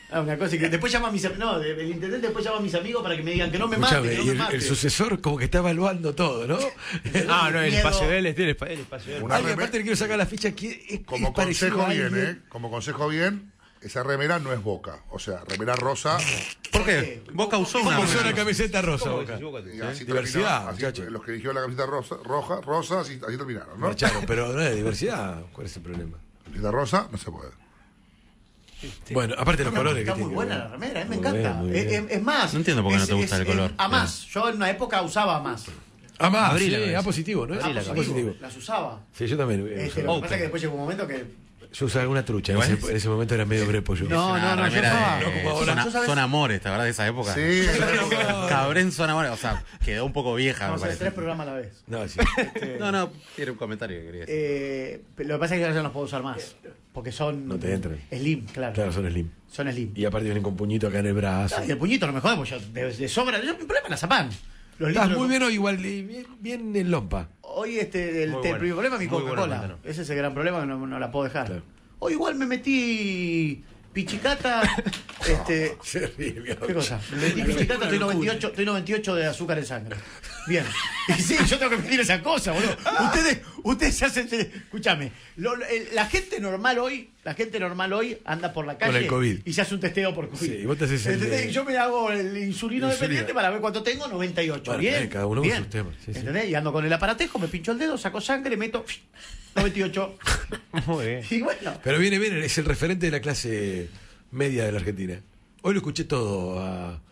Una cosa que después llama a mis amigos. No, el intendente después llama a mis amigos para que me digan que no me Escuchame, mate. Que no y me el mate. sucesor como que está evaluando todo, ¿no? No, el espacio de él tiene el espacio de él. Alguien aparte le quiero sacar la ficha que es Como parecido consejo a bien, alguien. como consejo bien, esa remera no es Boca. O sea, remera rosa. ¿Por qué? Boca usó una ¿Cómo usó remera. una camiseta rosa, Boca? Y así Diversidad, terminó, así, muchachos. los que eligieron la camiseta rosa, así terminaron, ¿no? Marcharon, pero no es diversidad. ¿Cuál es el problema? Camiseta rosa no se puede. Bueno, aparte los colores Está que muy tiene. buena la remera, me Muy encanta. bien, muy bien. Es más. No entiendo por qué no te gusta el color. A más. Yo en una época usaba a más. Ah, más, Abril, sí, la A positivo, ¿no? A A positivo. Las usaba. Sí, yo también. Lo que usaba. pasa es que después llegó un momento que. Yo usaba alguna trucha. En ese momento era medio brepo yo. No, Una yo remera usaba. de Son Amores, ¿te acordás de esa época? Sí, Cabrén Son Amores. O sea, quedó un poco vieja, me Vamos a hacer parece. 3 programas a la vez. No, sí. No, era un comentario que quería decir. Lo que pasa es que ahora ya no los puedo usar más. Porque son. No te entran. Slim, claro. Claro, son slim. Son slim. Y aparte vienen con puñito acá en el brazo. Y el puñito no me jode, porque yo de sobra. Yo mi problema es la Zapán. Estás muy bien o igual, bien en lompa. Hoy el Muy bueno. primer problema es mi Muy bueno, Coca-Cola. Montano. Ese es el gran problema que no la puedo dejar. Claro. Hoy igual me metí pichicata. Se ríe, mi ¿Qué cosa? Me metí pichicata, estoy 98 de azúcar en sangre. Bien. Y sí, yo tengo que pedir esa cosa, boludo. Ustedes se hacen. Escúchame, la gente normal hoy anda por la calle Con el COVID. y se hace un testeo por COVID. Sí, y vos te haces el ¿Entendés? de- Y yo me hago el insulino Insulina. dependiente para ver cuánto tengo, 98. Bueno, Bien. cada uno con bien. sus temas. Sí, sí. ¿Entendés? Y ando con el aparatejo, me pincho el dedo, saco sangre, meto 98. Muy bien. Y bueno. Pero viene bien, es el referente de la clase media de la Argentina. Hoy lo escuché todo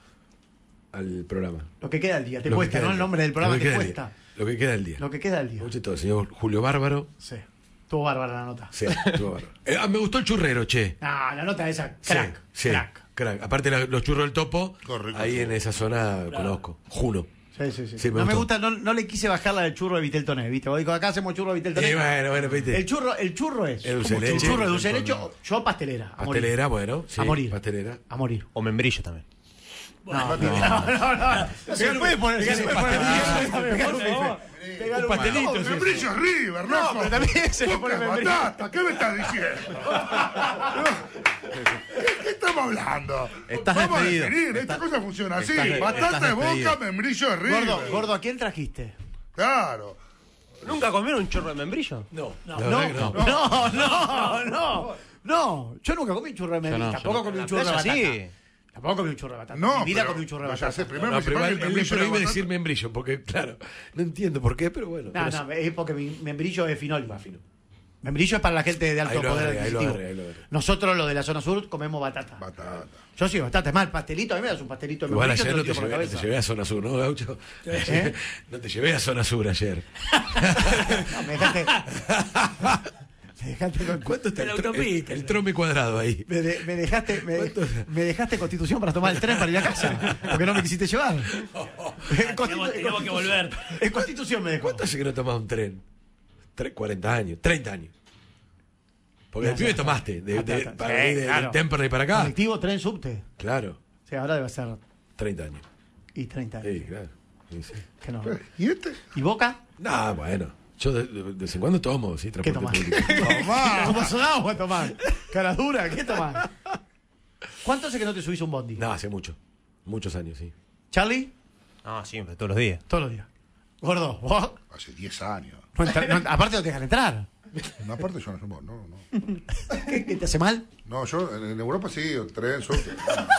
al programa. Lo que queda al día, te Lo que cuesta, queda ¿no? al El día. nombre del programa Lo que te queda al cuesta. día. Lo que queda al día. Lo que queda al día. Escuché todo, señor Julio Bárbaro. Sí. Estuvo bárbara la nota. Sí, estuvo bárbaro. Me gustó el churrero, che. Ah, la nota esa, crack. Sí, crack. Aparte los churros del Topo, Correcto. ahí en esa zona conozco. Juno. Sí. Sí, no me gustó. gusta, no le quise bajar la del churro de Vitel Toné, ¿viste? Vos digo, acá hacemos churro de Vitel Toné. Bueno, viste. El churro es. El dulce de el leche. churro de dulce de leche, yo pastelera. A morir. Pastelera, bueno. Sí, A morir. Pastelera. A morir. O membrillo también. No. No se puede poner. Pegale un pastelito. Pegale Un pastelito, No, sí, membrillo es River, No, loco. pero también se le Boca pone es membrillo. batata, ¿qué me estás diciendo? ¿Qué estamos hablando? Estás Vamos despedido. a definir, esta cosa funciona así. estás Batata es despedido. Boca, membrillo es River. Gordo, ¿a quién trajiste? Claro. ¿Nunca comieron un chorro de membrillo? No, No, la verdad que no. Yo nunca comí un churro de membrillo. no, Tampoco yo comí un La churro de playa batata. sí. Tampoco comí un churro de batata. No, En mi vida pero- comí un churro de no, ya batata. sé, primero No, pero principal, igual el él le membrillo y la prohíbe batata. decir membrillo, porque claro, no entiendo por qué, pero bueno. No, es porque mi membrillo es finol. Membrillo es para la gente de alto Ahí lo poder agarré, ahí lo adquisitivo. agarré, ahí lo agarré. Nosotros, los de la zona sur, comemos batata. Batata. Yo sí, batata. Es más, el pastelito, a mí me das un pastelito de Igual membrillo, ayer te no lo te tiro por la llevé, no te cabeza. llevé a Zona Sur, ¿no, Gaucho? ¿Eh? No te llevé a Zona Sur ayer. No, me dejaste... me dejaste con... ¿Cuánto está En la el autopista. el trome cuadrado ahí? Me dejaste ¿Cuánto? me dejaste Constitución para tomar el tren para ir a casa. Porque no me quisiste llevar. Tenemos que volver. En Constitución me dejó. ¿Cuánto hace que no tomas un tren? 40 años, 30 años. Porque Ya, el pibe ya, tomaste, para Sí, ir de claro. Temperley para acá. Colectivo, tren, subte. Claro, Sí, ahora debe ser 30 años. y 30 años. Sí, claro. Sí, sí. Que no. ¿Y este? ¿Y Boca? No, bueno. Yo de vez en cuando tomo, sí, ¿Qué tomás? transporte público. ¿Cómo son agua tomar? Cara dura, ¿qué tomás? ¿Cuánto hace que no te subís a un bondi? No, hace mucho. Muchos años, sí. ¿Charlie? No, siempre, todos los días. Todos los días. Gordo, vos. Hace 10 años. Aparte no te dejan entrar. No, aparte yo no. ¿Qué te hace mal? No, yo en Europa sí, tren, subte.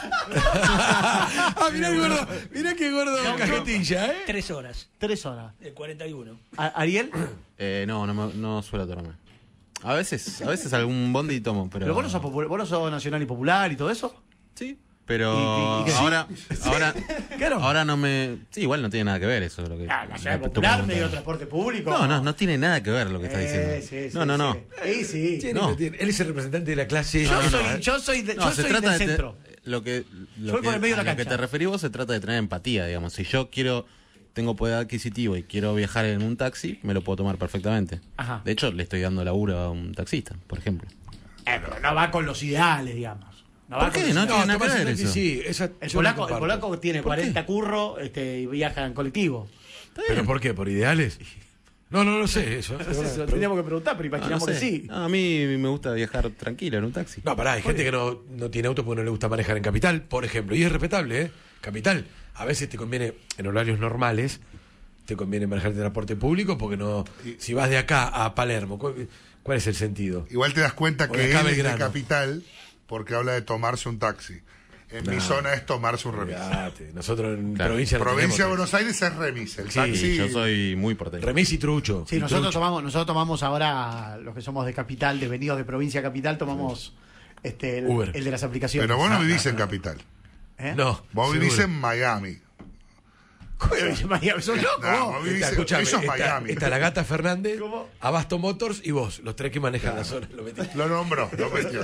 Ah, mirá qué gordo cajetilla, ¿eh? 3 horas. 3 horas. De 41. ¿Ariel? No suelo tomarme. A veces algún bondi tomo, pero. ¿Pero vos no sos nacional y popular y todo eso? Sí. Pero ¿Y qué sí? Claro. ahora no me. Sí, igual no tiene nada que ver eso. Lo que, Nacional lo que tú popular, preguntas. medio de transporte público. No tiene nada que ver lo que está diciendo. Sí, no. Sí. Tiene, No. tiene. Él es el representante de la clase. Yo soy No, se trata del de centro. lo que Soy por el medio de la a lo que cancha. te referís vos se trata de tener empatía, digamos. Si yo tengo poder adquisitivo y quiero viajar en un taxi, me lo puedo tomar perfectamente. Ajá. De hecho, le estoy dando laburo a un taxista, por ejemplo. Pero no va con los ideales, digamos. No va ¿Por qué? con los No ideales. tiene nada que ver sí, eso. sí, esa El yo la polaco, comparto. tiene ¿Por qué? 40 curros y viaja en colectivo. ¿Pero por qué? ¿Por ideales? No lo sé eso. Lo teníamos que preguntar, pero imaginamos que sí. No, a mí me gusta viajar tranquilo en un taxi. No, pará, hay gente que no tiene auto porque no le gusta manejar en Capital, por ejemplo. Y es respetable, ¿eh? Capital, a veces te conviene, en horarios normales, te conviene manejar el transporte público porque no... Si vas de acá a Palermo, ¿cuál es el sentido? Igual te das cuenta O que de acá él a es de Belgrano. Capital porque habla de tomarse un taxi. En mi zona es tomarse un remis. Olvídate, nosotros en Claro. provincia no Provincia de tenemos Buenos Aires es remis. El Sí, taxi. Yo soy muy porteño. remis y trucho. Sí, Y nosotros trucho. tomamos ahora, los que somos de Capital, de venidos de provincia a Capital, tomamos Uber. el de las aplicaciones. Pero vos no vivís en Capital. ¿Eh? No, Vos vivís seguro. en Miami. ¿Cómo vivís en Miami? ¿Sos loco? No, vos? vos vivís Escuchame, eso es está Miami. la Gata Fernández, ¿Cómo? Abasto Motors y vos, los tres que manejan la zona. Lo metiste. Lo nombró, lo metió.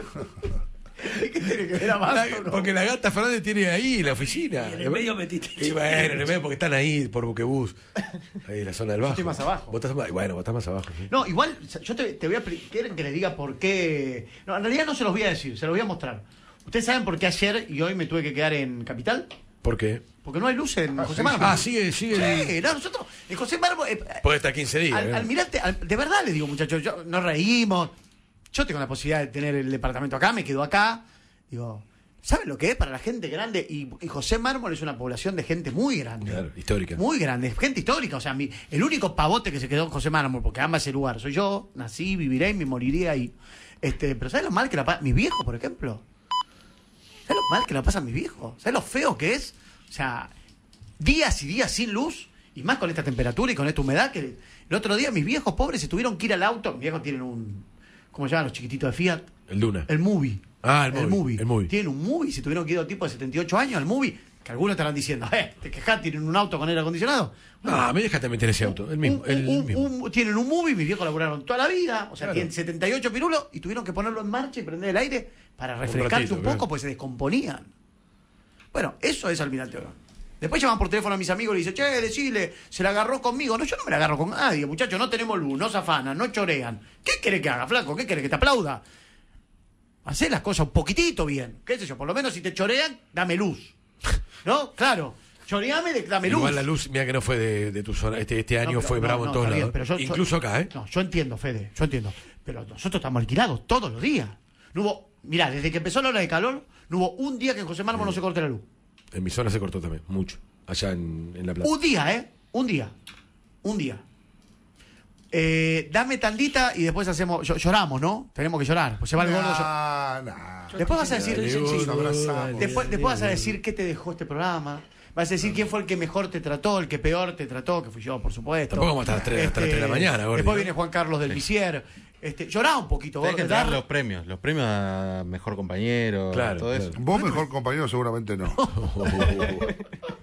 ¿Qué tiene que ver Abasto, no? Porque la Gata Fernández tiene ahí la oficina. Y en el medio metiste. Y bueno, en el medio porque están ahí por Buquebús. Ahí en la zona del Bajo. estoy más abajo. Vos estás más, bueno, vos estás más abajo. Sí. No, igual, yo te voy a... ¿Quieren que les diga por qué? No, en realidad no se los voy a decir, se los voy a mostrar. ¿Ustedes saben por qué ayer y hoy me tuve que quedar en Capital? ¿Por qué? Porque no hay luz en José Mármol. Ah, sigue. Sí, no, nosotros, en José Mármol... Puede estar 15 días. ¿eh? Almirante, de verdad les digo, muchachos, nos reímos. Yo tengo la posibilidad de tener el departamento acá, me quedo acá. Digo, ¿saben lo que es para la gente grande? Y José Mármol es una población de gente muy grande. Claro, histórica. Muy grande, gente histórica. O sea, el único pavote que se quedó en José Mármol, porque ama ese lugar, soy yo, nací, viviré y me moriría ahí. Pero ¿sabes lo mal que la pasan mis viejos, por ejemplo? ¿Sabes lo mal que la pasan mis viejos? ¿Sabes lo feo que es? O sea, días y días sin luz, y más con esta temperatura y con esta humedad, que el otro día mis viejos pobres se tuvieron que ir al auto. Mis viejos tienen un... ¿Cómo se llaman los chiquititos de Fiat? El Duna. El Movie. Ah, el movie. Tienen un Movie, se tuvieron que ir a tipo de 78 años al Movie, que algunos estarán diciendo, ¿te quejás? ¿Tienen un auto con aire acondicionado? Ah, me dejaste meter ese auto. El mismo. Tienen un Movie, mis viejos laburaron toda la vida, o sea, Claro. tienen 78 pirulos y tuvieron que ponerlo en marcha y prender el aire para refrescarse ratito, un poco, claro. pues se descomponían. Bueno, eso es Almirante Brown. Después llaman por teléfono a mis amigos y le dicen, che, decile, se la agarró conmigo. No, yo no me la agarro con nadie, muchachos, no tenemos luz, no zafanan, no chorean. ¿Qué querés que haga, flaco? ¿Qué querés que te aplauda? Hacé las cosas un poquitito bien. ¿Qué sé yo? Por lo menos si te chorean, dame luz. ¿No? Claro. Choreame, dame luz. Igual la luz, mira que no fue de tu zona. Este año No, fue no, bravo no, en todos está bien, lados. pero Incluso acá, ¿eh? No, yo entiendo, Fede, yo entiendo. Pero nosotros estamos alquilados todos los días. No hubo, mirá, desde que empezó la ola de calor, no hubo un día que en José Mármol no se corte la luz. En mi zona se cortó también, mucho. Allá en La Plata. Un día, ¿eh? Un día. Dame tandita y después hacemos. Lloramos, ¿no? Tenemos que llorar. Pues se va el gordo. Después vas a decir. Después vas a decir qué te dejó este programa. Vas a decir quién fue el que mejor te trató, el que peor te trató, que fui yo, por supuesto. Tampoco vamos a estar hasta las 3 de la mañana, gordo. Después viene Juan Carlos del Visier. Llorá un poquito, Tenés que gordo. entregar los premios a mejor compañero, Claro, todo eso. Vos mejor compañero seguramente no.